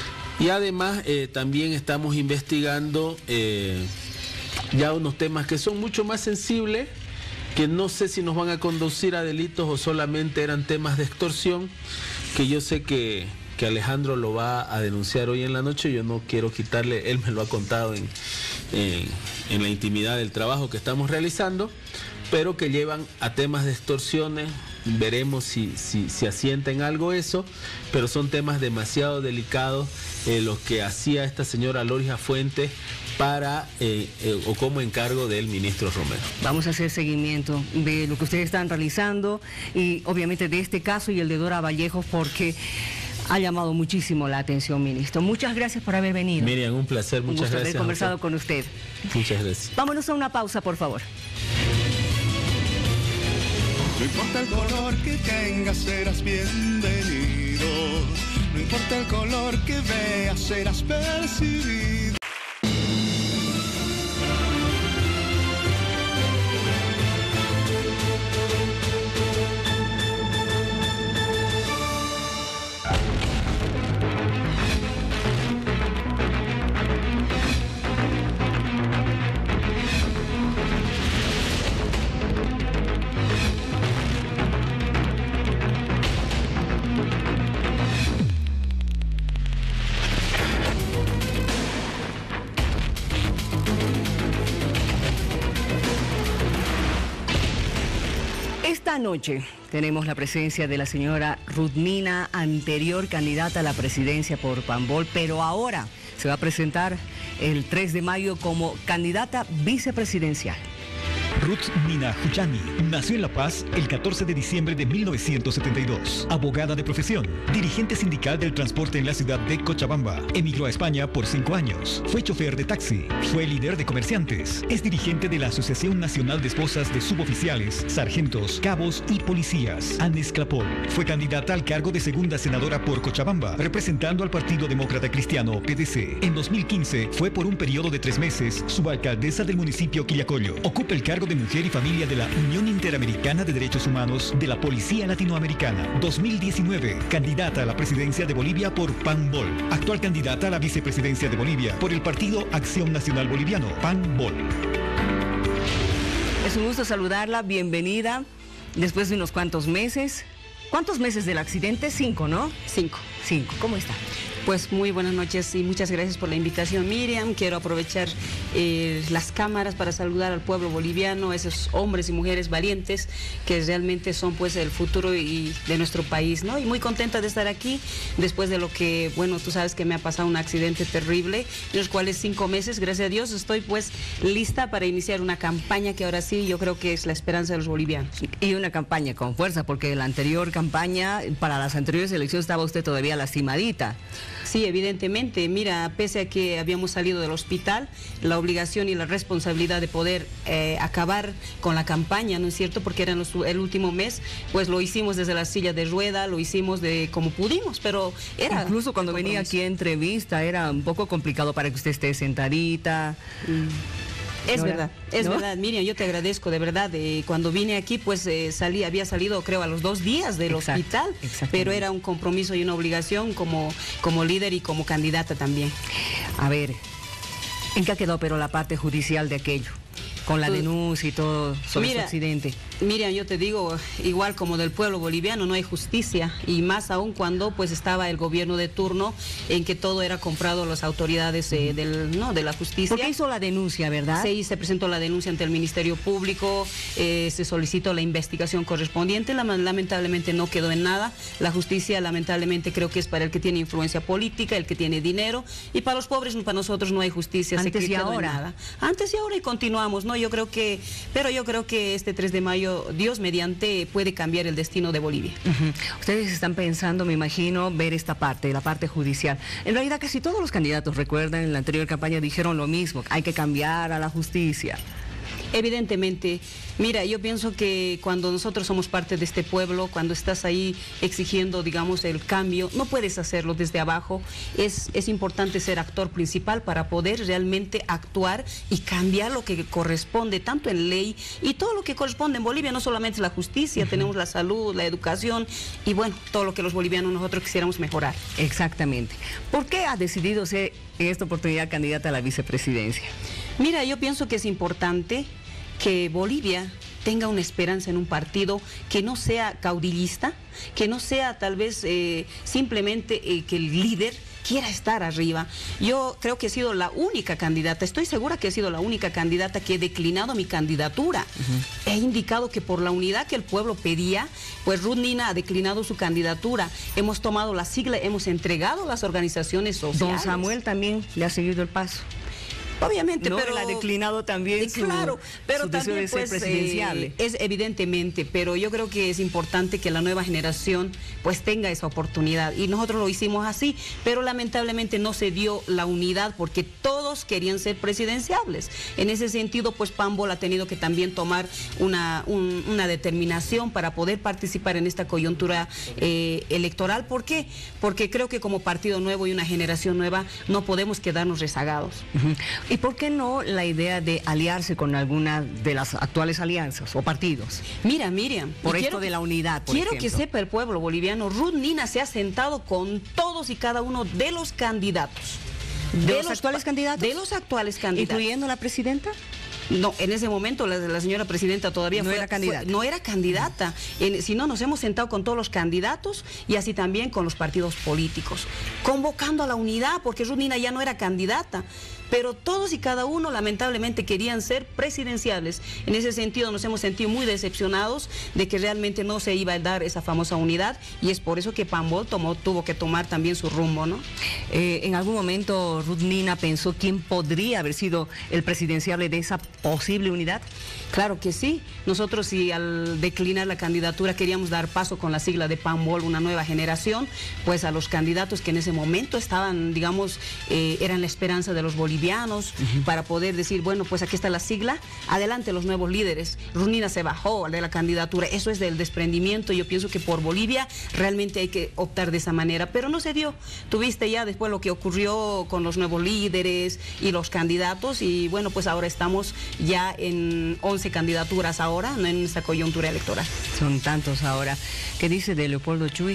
Y además eh, también estamos investigando eh, ya unos temas que son mucho más sensibles, que no sé si nos van a conducir a delitos o solamente eran temas de extorsión, que yo sé que, que Alejandro lo va a denunciar hoy en la noche. Yo no quiero quitarle, él me lo ha contado en, en, en la intimidad del trabajo que estamos realizando, pero que llevan a temas de extorsiones. Veremos si, si, si asienta en algo eso, pero son temas demasiado delicados eh, los que hacía esta señora Lorgia Fuentes para eh, eh, o como encargo del ministro Romero. Vamos a hacer seguimiento de lo que ustedes están realizando y obviamente de este caso y el de Dora Vallejo, porque ha llamado muchísimo la atención, ministro. Muchas gracias por haber venido. Miriam, un placer, muchas un gusto gracias. haber conversado con usted. Muchas gracias. Vámonos a una pausa, por favor. No importa el color que tengas, serás bienvenido. No importa el color que veas, serás percibido. Esta noche tenemos la presencia de la señora Rudnina, anterior candidata a la presidencia por Pambol, pero ahora se va a presentar el tres de mayo como candidata vicepresidencial. Ruth Nina Huchani nació en La Paz el catorce de diciembre de mil novecientos setenta y dos. Abogada de profesión, dirigente sindical del transporte en la ciudad de Cochabamba. Emigró a España por cinco años. Fue chofer de taxi. Fue líder de comerciantes. Es dirigente de la Asociación Nacional de Esposas de Suboficiales, Sargentos, Cabos y Policías, ANESCLAPOL. Fue candidata al cargo de segunda senadora por Cochabamba, representando al Partido Demócrata Cristiano, P D C. En dos mil quince fue por un periodo de tres meses subalcaldesa del municipio Quillacollo. Ocupa el cargo de Mujer y Familia de la Unión Interamericana de Derechos Humanos de la Policía Latinoamericana. dos mil diecinueve, candidata a la presidencia de Bolivia por PANBOL. Actual candidata a la vicepresidencia de Bolivia por el Partido Acción Nacional Boliviano, PANBOL. Es un gusto saludarla, bienvenida. Después de unos cuantos meses. ¿Cuántos meses del accidente? Cinco, ¿no? Cinco. Cinco. ¿Cómo está? Pues muy buenas noches y muchas gracias por la invitación, Miriam. Quiero aprovechar eh, las cámaras para saludar al pueblo boliviano, esos hombres y mujeres valientes que realmente son pues el futuro y de nuestro país, ¿no? Y muy contenta de estar aquí después de lo que, bueno, tú sabes que me ha pasado un accidente terrible, en los cuales cinco meses, gracias a Dios, estoy pues lista para iniciar una campaña que ahora sí yo creo que es la esperanza de los bolivianos. Y una campaña con fuerza, porque la anterior campaña, para las anteriores elecciones estaba usted todavía lastimadita. Sí, evidentemente. Mira, pese a que habíamos salido del hospital, la obligación y la responsabilidad de poder eh, acabar con la campaña, ¿no es cierto? Porque era nuestro, el último mes, pues lo hicimos desde la silla de rueda, lo hicimos de como pudimos, pero era... Incluso cuando venía aquí a entrevista era un poco complicado para que usted esté sentadita. Mm. Es ¿No verdad, era? es ¿No? verdad, Miriam, yo te agradezco de verdad. Eh, cuando vine aquí, pues eh, salí, había salido creo a los dos días del Exacto, hospital, pero era un compromiso y una obligación como, como líder y como candidata también. A ver, ¿en qué ha quedado pero la parte judicial de aquello? Con la denuncia y todo sobre Mira, su accidente. Miriam, yo te digo, igual como del pueblo boliviano no hay justicia, y más aún cuando pues estaba el gobierno de turno en que todo era comprado a las autoridades eh, del, no, de la justicia. ¿Por qué hizo la denuncia, verdad? Sí, se presentó la denuncia ante el Ministerio Público, eh, se solicitó la investigación correspondiente, la, lamentablemente no quedó en nada. La justicia lamentablemente creo que es para el que tiene influencia política, el que tiene dinero, y para los pobres, para nosotros no hay justicia. Antes se y quedó en ahora. nada. Antes y ahora y continuamos, ¿no? Yo creo que, pero yo creo que este tres de mayo, Dios mediante, puede cambiar el destino de Bolivia. Uh-huh. Ustedes están pensando, me imagino, ver esta parte, la parte judicial. En realidad casi todos los candidatos, recuerdan, en la anterior campaña dijeron lo mismo, hay que cambiar a la justicia. Evidentemente, mira, yo pienso que cuando nosotros somos parte de este pueblo, cuando estás ahí exigiendo, digamos, el cambio, no puedes hacerlo desde abajo. Es, es importante ser actor principal para poder realmente actuar y cambiar lo que corresponde, tanto en ley y todo lo que corresponde en Bolivia, no solamente la justicia, uh-huh. tenemos la salud, la educación y bueno, todo lo que los bolivianos nosotros quisiéramos mejorar. Exactamente. ¿Por qué ha decidido ser en esta oportunidad candidata a la vicepresidencia? Mira, yo pienso que es importante que Bolivia tenga una esperanza en un partido que no sea caudillista, que no sea tal vez eh, simplemente eh, que el líder quiera estar arriba. Yo creo que he sido la única candidata, estoy segura que he sido la única candidata que he declinado mi candidatura. Uh-huh. He indicado que por la unidad que el pueblo pedía, pues Ruth Nina ha declinado su candidatura. Hemos tomado la sigla, hemos entregado las organizaciones sociales. Don Samuel también le ha seguido el paso. Obviamente, no, pero él ha declinado también su, claro, pero su también deseo de pues, ser presidenciable. Eh, es evidentemente, pero yo creo que es importante que la nueva generación pues tenga esa oportunidad y nosotros lo hicimos así, pero lamentablemente no se dio la unidad porque todos querían ser presidenciables. En ese sentido, pues Pambol ha tenido que también tomar una, un, una determinación para poder participar en esta coyuntura eh, electoral. ¿Por qué? Porque creo que como partido nuevo y una generación nueva no podemos quedarnos rezagados. Uh-huh. ¿Y por qué no la idea de aliarse con alguna de las actuales alianzas o partidos? Mira, Miriam, por esto de la unidad, por quiero ejemplo. que sepa el pueblo boliviano, Ruth Nina se ha sentado con todos y cada uno de los candidatos. ¿De, ¿De los, los actuales candidatos? De los actuales candidatos. ¿Incluyendo la presidenta? No, en ese momento la, la señora presidenta todavía no fue, era candidata. Fue, no era candidata. En, si no, nos hemos sentado con todos los candidatos y así también con los partidos políticos, convocando a la unidad, porque Ruth Nina ya no era candidata. Pero todos y cada uno lamentablemente querían ser presidenciables. En ese sentido nos hemos sentido muy decepcionados de que realmente no se iba a dar esa famosa unidad y es por eso que Pambol tomó, tuvo que tomar también su rumbo, ¿no? Eh, en algún momento Ruth Nina pensó quién podría haber sido el presidenciable de esa posible unidad. Claro que sí. Nosotros si al declinar la candidatura queríamos dar paso con la sigla de Pambol, una nueva generación, pues a los candidatos que en ese momento estaban, digamos, eh, eran la esperanza de los bolivianos. Uh-huh. Para poder decir, bueno, pues aquí está la sigla, adelante los nuevos líderes. Ruth Nina se bajó de la candidatura, eso es del desprendimiento. Yo pienso que por Bolivia realmente hay que optar de esa manera, pero no se dio. Tuviste ya después lo que ocurrió con los nuevos líderes y los candidatos y bueno, pues ahora estamos ya en once candidaturas ahora, no en esta coyuntura electoral. Son tantos ahora. ¿Qué dice de Leopoldo Chuy?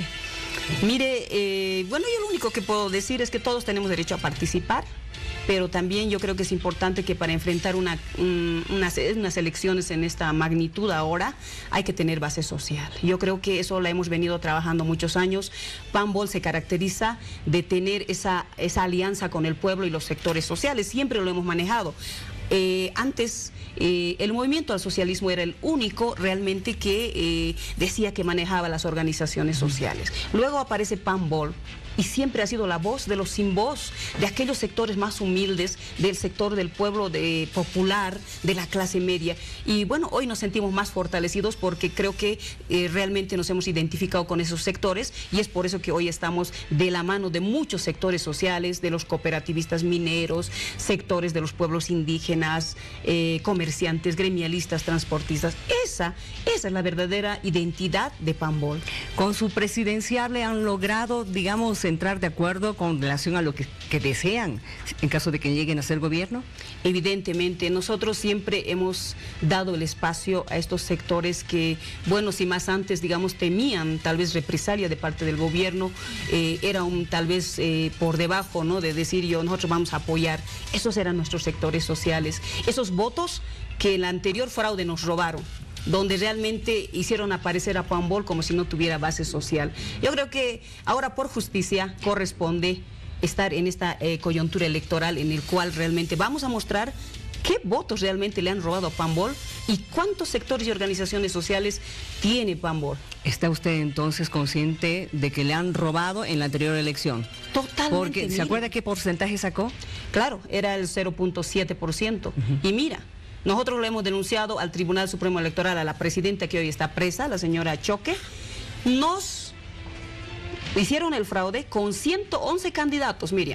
Mire, eh, bueno, yo lo único que puedo decir es que todos tenemos derecho a participar, pero también yo creo que es importante que para enfrentar una, un, unas, unas elecciones en esta magnitud ahora hay que tener base social. Yo creo que eso la hemos venido trabajando muchos años. Pambol se caracteriza de tener esa, esa alianza con el pueblo y los sectores sociales, siempre lo hemos manejado. Eh, antes eh, el movimiento al socialismo era el único realmente que eh, decía que manejaba las organizaciones sociales. Luego aparece Pambol y siempre ha sido la voz de los sin voz, de aquellos sectores más humildes, del sector del pueblo de, popular, de la clase media. Y bueno, hoy nos sentimos más fortalecidos porque creo que eh, realmente nos hemos identificado con esos sectores y es por eso que hoy estamos de la mano de muchos sectores sociales, de los cooperativistas mineros, sectores de los pueblos indígenas, eh, comerciantes, gremialistas, transportistas. Esa, esa es la verdadera identidad de Pambol. Con su presidenciable han logrado, digamos, entrar de acuerdo con relación a lo que, que desean en caso de que lleguen a ser gobierno? Evidentemente, nosotros siempre hemos dado el espacio a estos sectores que, bueno, si más antes, digamos, temían tal vez represalia de parte del gobierno, eh, era un tal vez eh, por debajo, ¿no?, de decir yo, nosotros vamos a apoyar. Esos eran nuestros sectores sociales, esos votos que el anterior fraude nos robaron, donde realmente hicieron aparecer a Pambol como si no tuviera base social. Yo creo que ahora por justicia corresponde estar en esta eh, coyuntura electoral en el cual realmente vamos a mostrar qué votos realmente le han robado a Pambol y cuántos sectores y organizaciones sociales tiene Pambol. ¿Está usted entonces consciente de que le han robado en la anterior elección? Totalmente. Porque, ¿se mira. acuerda qué porcentaje sacó? Claro, era el cero punto siete por ciento. Uh-huh. Y mira, nosotros lo hemos denunciado al Tribunal Supremo Electoral, a la presidenta que hoy está presa, la señora Choque. Nos hicieron el fraude con ciento once candidatos, Miriam.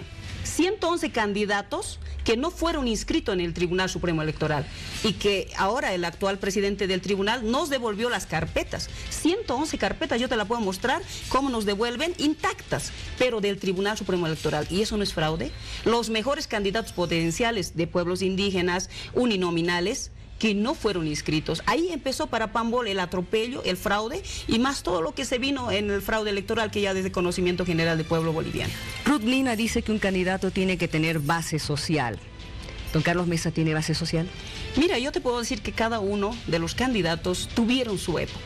ciento once candidatos que no fueron inscritos en el Tribunal Supremo Electoral y que ahora el actual presidente del tribunal nos devolvió las carpetas. ciento once carpetas, yo te la puedo mostrar cómo nos devuelven intactas, pero del Tribunal Supremo Electoral. ¿Y eso no es fraude? Los mejores candidatos potenciales de pueblos indígenas, uninominales, que no fueron inscritos. Ahí empezó para Pambol el atropello, el fraude y más todo lo que se vino en el fraude electoral que ya desde conocimiento general del pueblo boliviano. Ruth Lina dice que un candidato tiene que tener base social. ¿Don Carlos Mesa tiene base social? Mira, yo te puedo decir que cada uno de los candidatos tuvieron su época.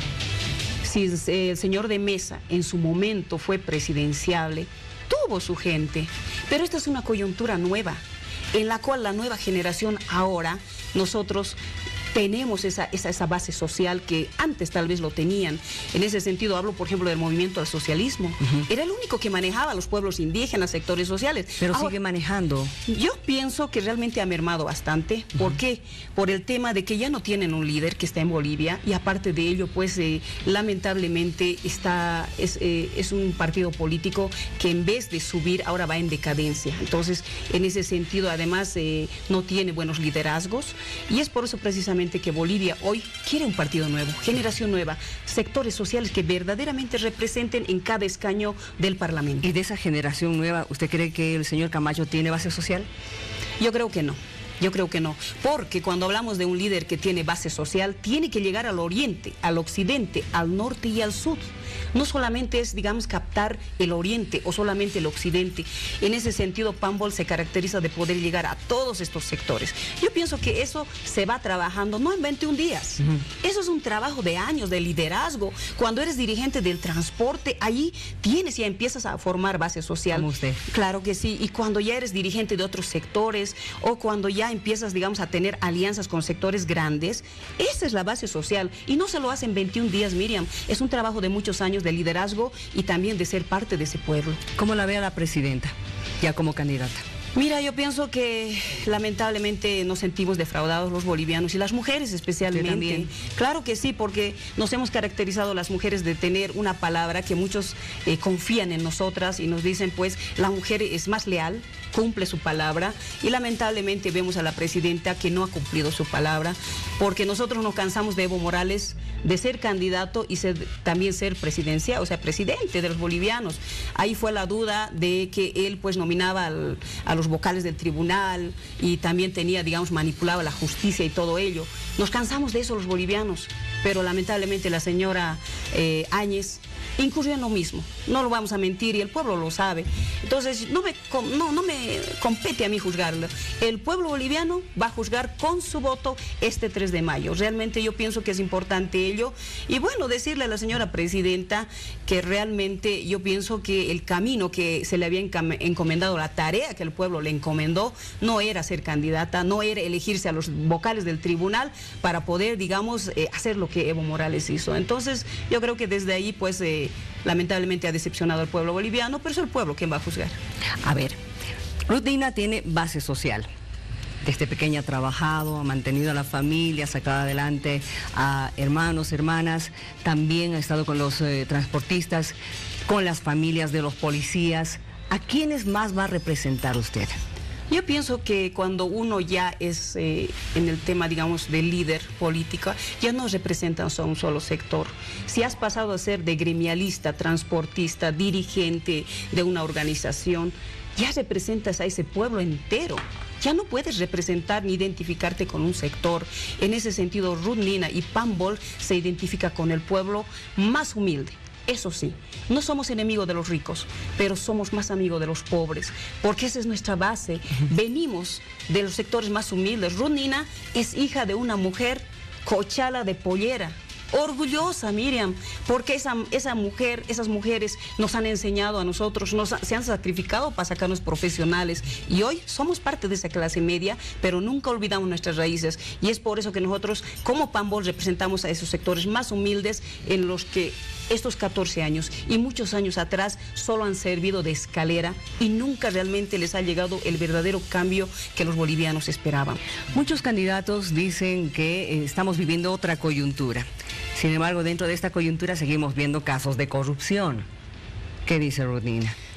Si el señor de Mesa en su momento fue presidenciable, tuvo su gente, pero esta es una coyuntura nueva, en la cual la nueva generación ahora, nosotros tenemos esa, esa, esa base social que antes tal vez lo tenían. En ese sentido hablo, por ejemplo, del movimiento al socialismo. Uh-huh. Era el único que manejaba a los pueblos indígenas, sectores sociales. Pero ahora, sigue manejando. Yo pienso que realmente ha mermado bastante. ¿Por uh-huh. qué? Por el tema de que ya no tienen un líder que está en Bolivia y aparte de ello, pues eh, lamentablemente está, es, eh, es un partido político que en vez de subir ahora va en decadencia. Entonces, en ese sentido, además, eh, no tiene buenos liderazgos y es por eso precisamente que Bolivia hoy quiere un partido nuevo, generación nueva, sectores sociales que verdaderamente representen en cada escaño del Parlamento. ¿Y de esa generación nueva, usted cree que el señor Camacho tiene base social? Yo creo que no. Yo creo que no, porque cuando hablamos de un líder que tiene base social, tiene que llegar al oriente, al occidente, al norte y al sur. No solamente es, digamos, captar el oriente o solamente el occidente. En ese sentido, Pambol se caracteriza de poder llegar a todos estos sectores. Yo pienso que eso se va trabajando, no en veintiún días. Uh-huh. Eso es un trabajo de años, de liderazgo. Cuando eres dirigente del transporte, ahí tienes, ya empiezas a formar base social. ¿Como usted? Claro que sí. Y cuando ya eres dirigente de otros sectores o cuando ya empiezas, digamos, a tener alianzas con sectores grandes, esa es la base social. Y no se lo hacen veintiún días, Miriam. Es un trabajo de muchos años de liderazgo y también de ser parte de ese pueblo. ¿Cómo la ve a la presidenta, ya como candidata? Mira, yo pienso que lamentablemente nos sentimos defraudados los bolivianos y las mujeres especialmente. Claro que sí, porque nos hemos caracterizado las mujeres de tener una palabra que muchos eh, confían en nosotras y nos dicen, pues, la mujer es más leal, cumple su palabra y lamentablemente vemos a la presidenta que no ha cumplido su palabra, porque nosotros nos cansamos de Evo Morales de ser candidato y ser, también ser presidencia, o sea, presidente de los bolivianos. Ahí fue la duda de que él pues nominaba al, a los vocales del tribunal y también tenía, digamos, manipulaba la justicia y todo ello. Nos cansamos de eso los bolivianos, pero lamentablemente la señora eh, Áñez incurrió en lo mismo, no lo vamos a mentir y el pueblo lo sabe. Entonces no me, no, no me compete a mí juzgarlo. El pueblo boliviano va a juzgar con su voto este tres de mayo. Realmente yo pienso que es importante ello. Y bueno, decirle a la señora presidenta que realmente yo pienso que el camino que se le había encomendado, la tarea que el pueblo le encomendó, no era ser candidata, no era elegirse a los vocales del tribunal para poder, digamos, eh, hacer lo que Evo Morales hizo. Entonces yo creo que desde ahí pues eh, lamentablemente ha decepcionado al pueblo boliviano, pero es el pueblo quien va a juzgar. A ver, Ruth Lina tiene base social. Desde pequeña ha trabajado, ha mantenido a la familia, ha sacado adelante a hermanos, hermanas, también ha estado con los eh, transportistas, con las familias de los policías. ¿A quiénes más va a representar usted? Yo pienso que cuando uno ya es eh, en el tema, digamos, de líder político, ya no representas a un solo sector. Si has pasado a ser de gremialista, transportista, dirigente de una organización, ya representas a ese pueblo entero. Ya no puedes representar ni identificarte con un sector. En ese sentido, Ruth Lina y Pambol se identifica con el pueblo más humilde. Eso sí, no somos enemigos de los ricos, pero somos más amigos de los pobres, porque esa es nuestra base. Venimos de los sectores más humildes. Ruth Lina es hija de una mujer cochala de pollera. Orgullosa, Miriam, porque esa, esa mujer, esas mujeres nos han enseñado a nosotros, nos, se han sacrificado para sacarnos profesionales y hoy somos parte de esa clase media, pero nunca olvidamos nuestras raíces y es por eso que nosotros como Pambol representamos a esos sectores más humildes en los que estos catorce años y muchos años atrás solo han servido de escalera y nunca realmente les ha llegado el verdadero cambio que los bolivianos esperaban. Muchos candidatos dicen que eh, estamos viviendo otra coyuntura. Sin embargo, dentro de esta coyuntura seguimos viendo casos de corrupción. ¿Qué dice Ruth Lina?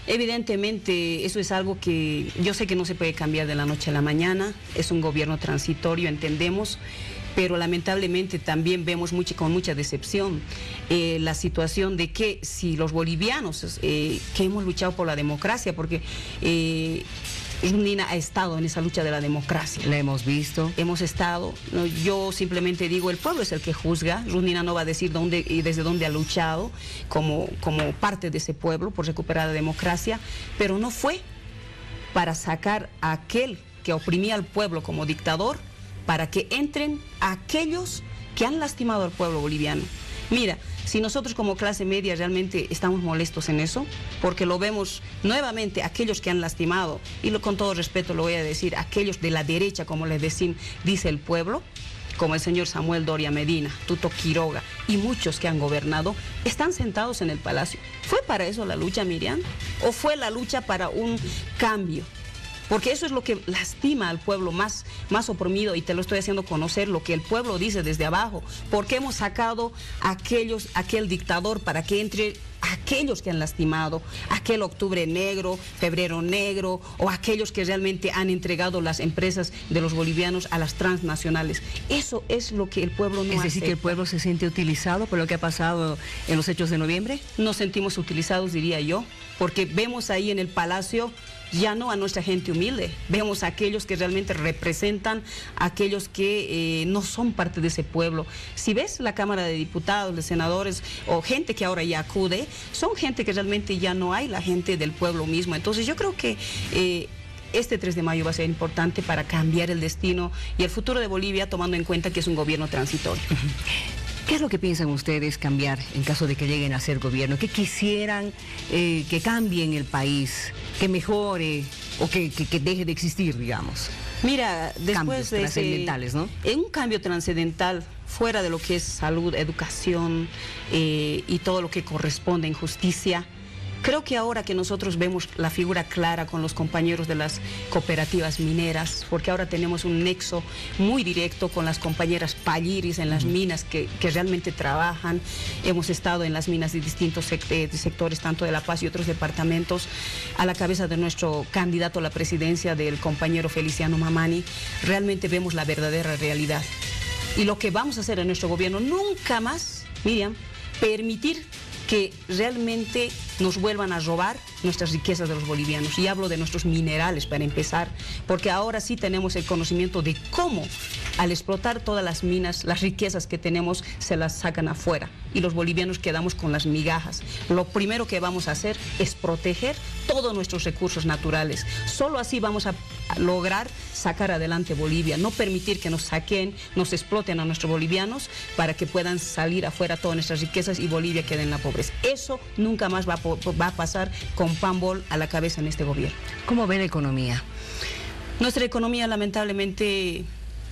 Evidentemente, eso es algo que yo sé que no se puede cambiar de la noche a la mañana, es un gobierno transitorio, entendemos, pero lamentablemente también vemos mucho, con mucha decepción eh, la situación de que si los bolivianos eh, que hemos luchado por la democracia, porque eh, Rundina ha estado en esa lucha de la democracia. La hemos visto. Hemos estado. No, yo simplemente digo, el pueblo es el que juzga. Rundina no va a decir dónde y desde dónde ha luchado como, como parte de ese pueblo por recuperar la democracia, pero no fue para sacar a aquel que oprimía al pueblo como dictador, para que entren aquellos que han lastimado al pueblo boliviano. Mira, si nosotros como clase media realmente estamos molestos en eso, porque lo vemos nuevamente, aquellos que han lastimado, y lo, con todo respeto lo voy a decir, aquellos de la derecha, como les decimos, dice el pueblo, como el señor Samuel Doria Medina, Tuto Quiroga y muchos que han gobernado, están sentados en el palacio. ¿Fue para eso la lucha, Miriam? ¿O fue la lucha para un cambio? Porque eso es lo que lastima al pueblo más, más oprimido, y te lo estoy haciendo conocer, lo que el pueblo dice desde abajo. ¿Por qué hemos sacado a aquellos, aquel dictador para que entre aquellos que han lastimado, aquel octubre negro, febrero negro, o aquellos que realmente han entregado las empresas de los bolivianos a las transnacionales? Eso es lo que el pueblo no hace. Es decir, que el pueblo se siente utilizado por lo que ha pasado en los hechos de noviembre. Nos sentimos utilizados, diría yo, porque vemos ahí en el palacio ya no a nuestra gente humilde, vemos a aquellos que realmente representan a aquellos que eh, no son parte de ese pueblo. Si ves la Cámara de Diputados, de senadores o gente que ahora ya acude, son gente que realmente ya no hay la gente del pueblo mismo. Entonces yo creo que eh, este tres de mayo va a ser importante para cambiar el destino y el futuro de Bolivia, tomando en cuenta que es un gobierno transitorio. ¿Qué es lo que piensan ustedes cambiar en caso de que lleguen a ser gobierno? ¿Qué quisieran eh, que cambie en el país, que mejore o que, que, que deje de existir, digamos? Mira, después Cambios de trascendentales, ¿no? En un cambio trascendental, fuera de lo que es salud, educación eh, y todo lo que corresponde en justicia, creo que ahora que nosotros vemos la figura clara con los compañeros de las cooperativas mineras, porque ahora tenemos un nexo muy directo con las compañeras palliris en las minas que, que realmente trabajan. Hemos estado en las minas de distintos sect- de sectores, tanto de La Paz y otros departamentos, a la cabeza de nuestro candidato a la presidencia, del compañero Feliciano Mamani. Realmente vemos la verdadera realidad. Y lo que vamos a hacer en nuestro gobierno, nunca más, Miriam, permitir que realmente nos vuelvan a robar nuestras riquezas de los bolivianos. Y hablo de nuestros minerales para empezar, porque ahora sí tenemos el conocimiento de cómo al explotar todas las minas, las riquezas que tenemos se las sacan afuera y los bolivianos quedamos con las migajas. Lo primero que vamos a hacer es proteger todos nuestros recursos naturales. Solo así vamos a lograr sacar adelante Bolivia, no permitir que nos saquen, nos exploten a nuestros bolivianos para que puedan salir afuera todas nuestras riquezas y Bolivia quede en la pobreza. Eso nunca más va a, va a pasar con Pambol a la cabeza en este gobierno. ¿Cómo ve la economía? Nuestra economía lamentablemente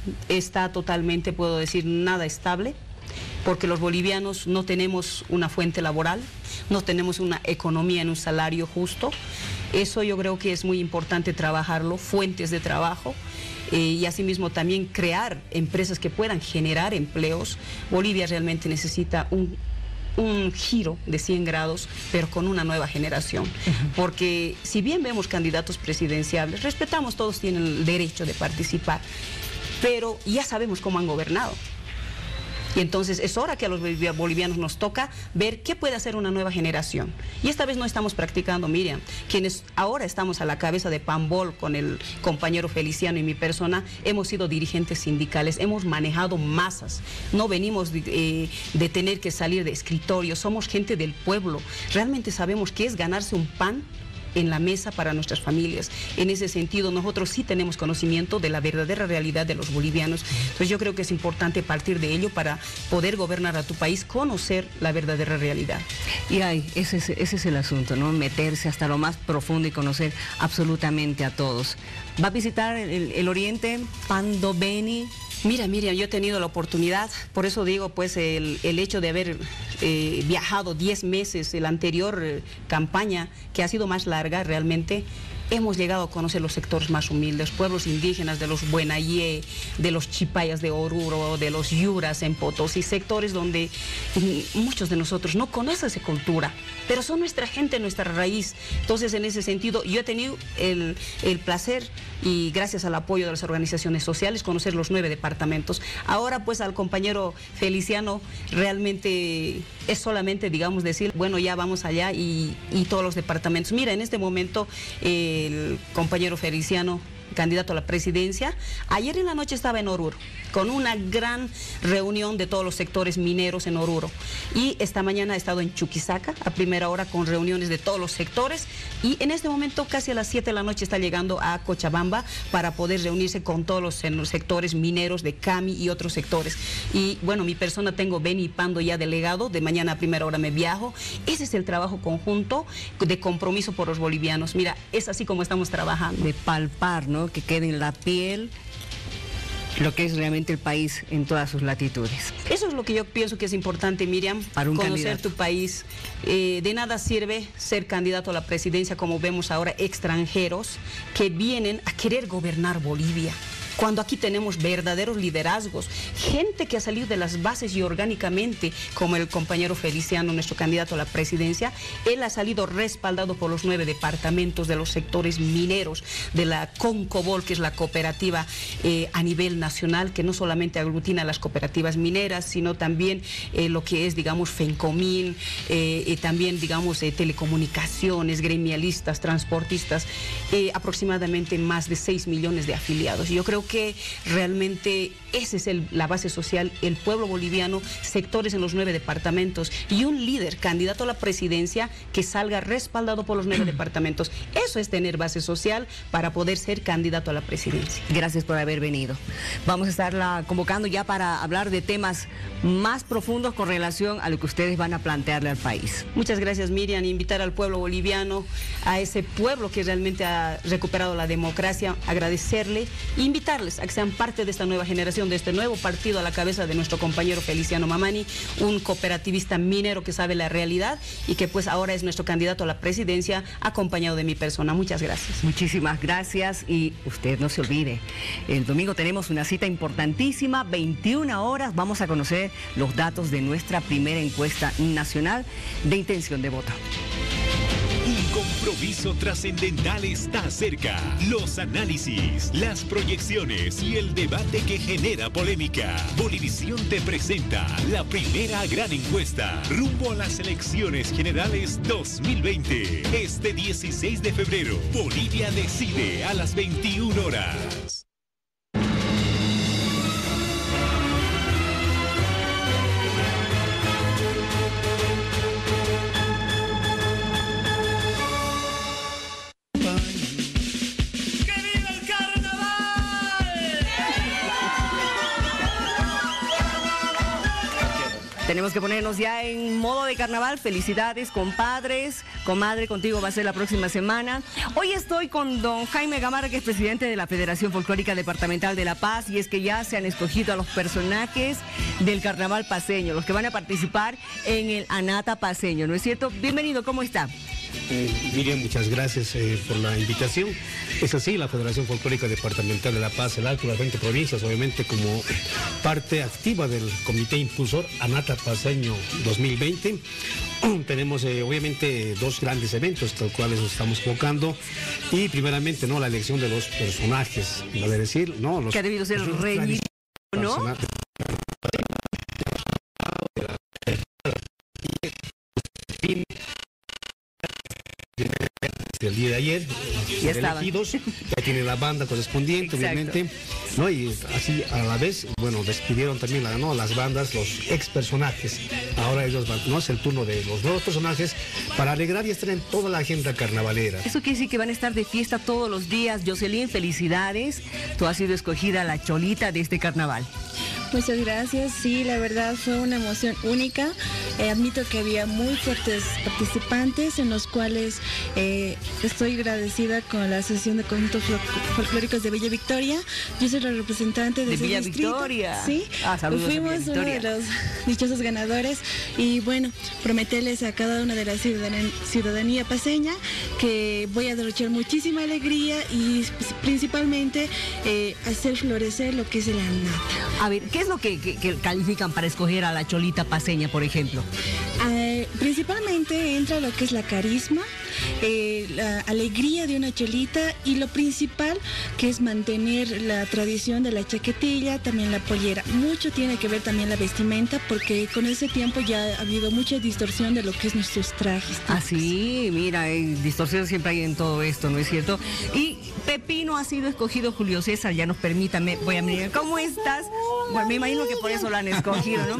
está totalmente, puedo decir, nada estable, porque los bolivianos no tenemos una fuente laboral, no tenemos una economía en un salario justo. Eso yo creo que es muy importante trabajarlo, fuentes de trabajo, eh, y asimismo también crear empresas que puedan generar empleos. Bolivia realmente necesita un, un giro de cien grados, pero con una nueva generación. Uh-huh. Porque si bien vemos candidatos presidenciales, respetamos, todos tienen el derecho de participar, pero ya sabemos cómo han gobernado. Y entonces es hora que a los bolivianos nos toca ver qué puede hacer una nueva generación. Y esta vez no estamos practicando, Miriam. Quienes ahora estamos a la cabeza de Pambol con el compañero Feliciano y mi persona, hemos sido dirigentes sindicales, hemos manejado masas. No venimos de, eh, de tener que salir de escritorio, somos gente del pueblo. Realmente sabemos qué es ganarse un pan en la mesa para nuestras familias. En ese sentido, nosotros sí tenemos conocimiento de la verdadera realidad de los bolivianos. Entonces yo creo que es importante partir de ello para poder gobernar a tu país, conocer la verdadera realidad. Y ay, ese es, ese es el asunto, ¿no? Meterse hasta lo más profundo y conocer absolutamente a todos. ¿Va a visitar el, el Oriente, Pando Beni? Mira, Miriam, yo he tenido la oportunidad, por eso digo, pues, el, el hecho de haber eh, viajado diez meses, la anterior eh, campaña, que ha sido más larga realmente, hemos llegado a conocer los sectores más humildes, pueblos indígenas de los Buenayé, de los Chipayas de Oruro, de los Yuras en Potosí, sectores donde muchos de nosotros no conocen esa cultura, pero son nuestra gente, nuestra raíz. Entonces, en ese sentido, yo he tenido el, el placer y gracias al apoyo de las organizaciones sociales, conocer los nueve departamentos. Ahora, pues, al compañero Feliciano, realmente es solamente, digamos, decir, bueno, ya vamos allá y, y todos los departamentos. Mira, en este momento, el compañero Feliciano, candidato a la presidencia, ayer en la noche estaba en Oruro, con una gran reunión de todos los sectores mineros en Oruro. Y esta mañana ha estado en Chuquisaca, a primera hora, con reuniones de todos los sectores. Y en este momento, casi a las siete de la noche, está llegando a Cochabamba para poder reunirse con todos los, los sectores mineros de Cami y otros sectores. Y bueno, mi persona tengo Beni Pando ya delegado, de mañana a primera hora me viajo. Ese es el trabajo conjunto de compromiso por los bolivianos. Mira, es así como estamos trabajando. De palpar, ¿no? Que quede en la piel lo que es realmente el país en todas sus latitudes. Eso es lo que yo pienso que es importante, Miriam, para un conocer candidato. Tu país. Eh, de nada sirve ser candidato a la presidencia, como vemos ahora, extranjeros que vienen a querer gobernar Bolivia, cuando aquí tenemos verdaderos liderazgos, gente que ha salido de las bases y orgánicamente, como el compañero Feliciano, nuestro candidato a la presidencia. Él ha salido respaldado por los nueve departamentos de los sectores mineros, de la Concobol, que es la cooperativa eh, a nivel nacional, que no solamente aglutina las cooperativas mineras, sino también eh, lo que es, digamos, Fencomín, eh, y también, digamos, eh, telecomunicaciones, gremialistas, transportistas, eh, aproximadamente más de seis millones de afiliados. Yo creo que realmente esa es el, la base social, el pueblo boliviano, sectores en los nueve departamentos y un líder, candidato a la presidencia, que salga respaldado por los nueve departamentos. Eso es tener base social para poder ser candidato a la presidencia. Gracias por haber venido. Vamos a estarla convocando ya para hablar de temas más profundos con relación a lo que ustedes van a plantearle al país. Muchas gracias, Miriam. Invitar al pueblo boliviano, a ese pueblo que realmente ha recuperado la democracia, agradecerle, invitar a que sean parte de esta nueva generación, de este nuevo partido a la cabeza de nuestro compañero Feliciano Mamani, un cooperativista minero que sabe la realidad y que pues ahora es nuestro candidato a la presidencia, acompañado de mi persona. Muchas gracias. Muchísimas gracias y usted no se olvide, el domingo tenemos una cita importantísima, veintiuna horas, vamos a conocer los datos de nuestra primera encuesta nacional de intención de voto. Un compromiso trascendental está cerca. Los análisis, las proyecciones y el debate que genera polémica. Bolivisión te presenta la primera gran encuesta rumbo a las elecciones generales dos mil veinte. Este dieciséis de febrero, Bolivia decide a las veintiuna horas. Tenemos que ponernos ya en modo de carnaval. Felicidades, compadres. Comadre, contigo va a ser la próxima semana. Hoy estoy con don Jaime Gamarra, que es presidente de la Federación Folclórica Departamental de La Paz, y es que ya se han escogido a los personajes del carnaval paceño, los que van a participar en el Anata Paceño, ¿no es cierto? Bienvenido, ¿cómo está? Eh, Miriam, muchas gracias eh, por la invitación. Es así, la Federación Folclórica Departamental de La Paz, el Alto, las veinte provincias, obviamente como parte activa del Comité Impulsor Anata Paceño dos mil veinte. Tenemos eh, obviamente dos grandes eventos, los cuales nos estamos convocando, y primeramente no la elección de los personajes, vale decir, no los que ha debido ser reñido, ¿no? El día de ayer, ya elegidos, ya tiene la banda correspondiente, exacto, obviamente, ¿no? Y así a la vez, bueno, despidieron también la, ¿no? las bandas, los ex personajes. Ahora ellos van, ¿no? Es el turno de los nuevos personajes para alegrar y estar en toda la agenda carnavalera. Eso quiere decir que van a estar de fiesta todos los días. Jocelyn, felicidades. Tú has sido escogida la cholita de este carnaval. Muchas gracias. Sí, la verdad fue una emoción única. Eh, admito que había muy fuertes participantes en los cuales eh, estoy agradecida con la Asociación de Conjuntos Folclóricos de Villa Victoria. Yo soy la representante de, de ese Villa distrito. Victoria. Sí, ah, saludos fuimos a Villa Victoria. uno de los dichosos ganadores y bueno, prometerles a cada una de la ciudadanía, ciudadanía paseña que voy a derrochar muchísima alegría y principalmente eh, hacer florecer lo que es la nata. A ver, ¿qué es lo que, que, que califican para escoger a la cholita paseña, por ejemplo? Eh, principalmente entra lo que es la carisma, eh, la alegría de una cholita y lo principal que es mantener la tradición de la chaquetilla, también la pollera. Mucho tiene que ver también la vestimenta porque con ese tiempo ya ha habido mucha distorsión de lo que es nuestros trajes. Ah, sí, mira, eh, distorsión siempre hay en todo esto, ¿no es cierto? Y Pepino ha sido escogido, Julio César, ya nos permítame, voy a mirar, ¿cómo estás? Bueno, me imagino que por eso lo han escogido, ¿no?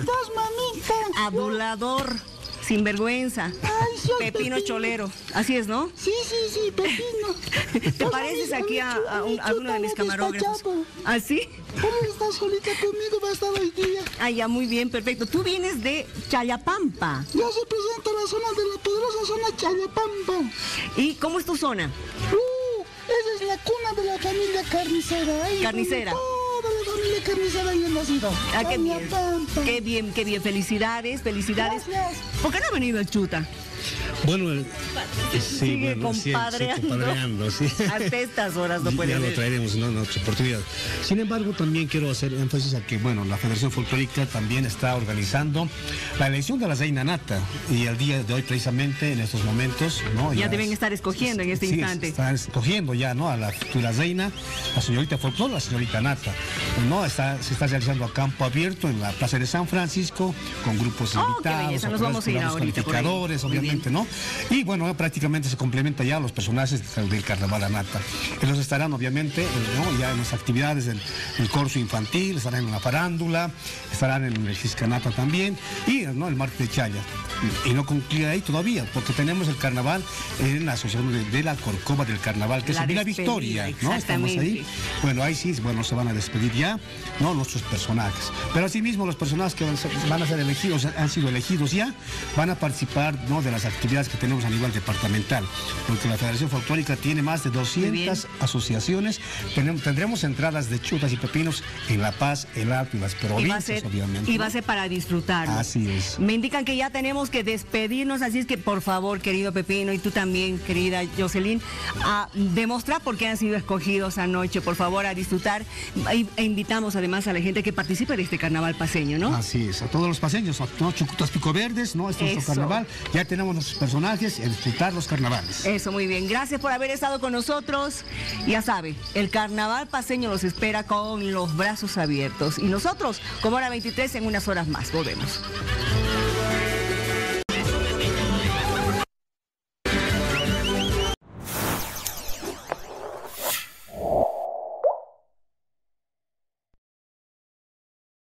Adulador, sinvergüenza, Pepino Cholero, así es, ¿no? Sí, sí, sí, Pepino. ¿Te pareces aquí a, a, un, a uno de mis camarógrafos? ¿Ah, sí? ¿Cómo estás solita conmigo? Va a estar hoy día. Ah, ya, muy bien, perfecto. Tú vienes de Chayapampa. Yo represento la zona de la poderosa zona Chayapampa. ¿Y cómo es tu zona? Uh, esa es la cuna de la familia carnicera. Ahí Carnicera. Toda la familia carnicera ahí he nacido. Ah, qué bien. Qué bien, qué bien. Felicidades, felicidades. Gracias. ¿Por qué no ha venido el Chuta? Bueno, el, sí, Sigue bueno, sí, compadreando. sí, compadreando, sí. Hasta estas horas no puede Ya ser. lo traeremos ¿no? en otra oportunidad. Sin embargo, también quiero hacer énfasis a que, bueno, la Federación Folclórica también está organizando la elección de la Reina Nata. Y el día de hoy, precisamente, en estos momentos, ¿no? Ya, ya deben estar escogiendo en este sí, instante. Están escogiendo ya, ¿no? A la futura reina, la señorita Folclor, la señorita Nata. ¿No? Está, se está realizando a campo abierto en la Plaza de San Francisco, con grupos Oh, qué invitados, belleza, nos vamos a ir ahorita por ahí. calificadores, Muy obviamente, ¿no? Y bueno, prácticamente se complementa ya los personajes del Carnaval a Nata. Ellos estarán obviamente ¿no? ya en las actividades del, del corso infantil, estarán en la farándula, estarán en el Fiscanata también y ¿no? el martes de Chaya. Y no concluye ahí todavía, porque tenemos el carnaval en la asociación de, de la Corcova del Carnaval, que La es en Villa despedida, Victoria, ¿no? Estamos ahí. Bueno, ahí sí, bueno, se van a despedir ya, ¿no? Nuestros personajes. Pero asimismo los personajes que van a ser, van a ser elegidos, han sido elegidos ya, van a participar, ¿no? De las actividades que tenemos a nivel departamental, porque la Federación Folclórica tiene más de doscientas asociaciones, tenemos, tendremos entradas de chutas y pepinos en La Paz, El Alto y las provincias, ser, obviamente. y va a ser para disfrutar. Así es. Me indican que ya tenemos que despedirnos, así es que por favor, querido Pepino, y tú también, querida Jocelyn, a demostrar por qué han sido escogidos anoche, por favor, a disfrutar, e invitamos además a la gente que participe de este carnaval paseño, ¿no? Así es, a todos los paseños, a todos Chucutas Pico Verdes, ¿no? Este es nuestro carnaval, ya tenemos nuestros personajes, en disfrutar los carnavales. Eso, muy bien, gracias por haber estado con nosotros, ya sabe, el carnaval paseño los espera con los brazos abiertos, y nosotros, como hora veintitrés, en unas horas más, volvemos.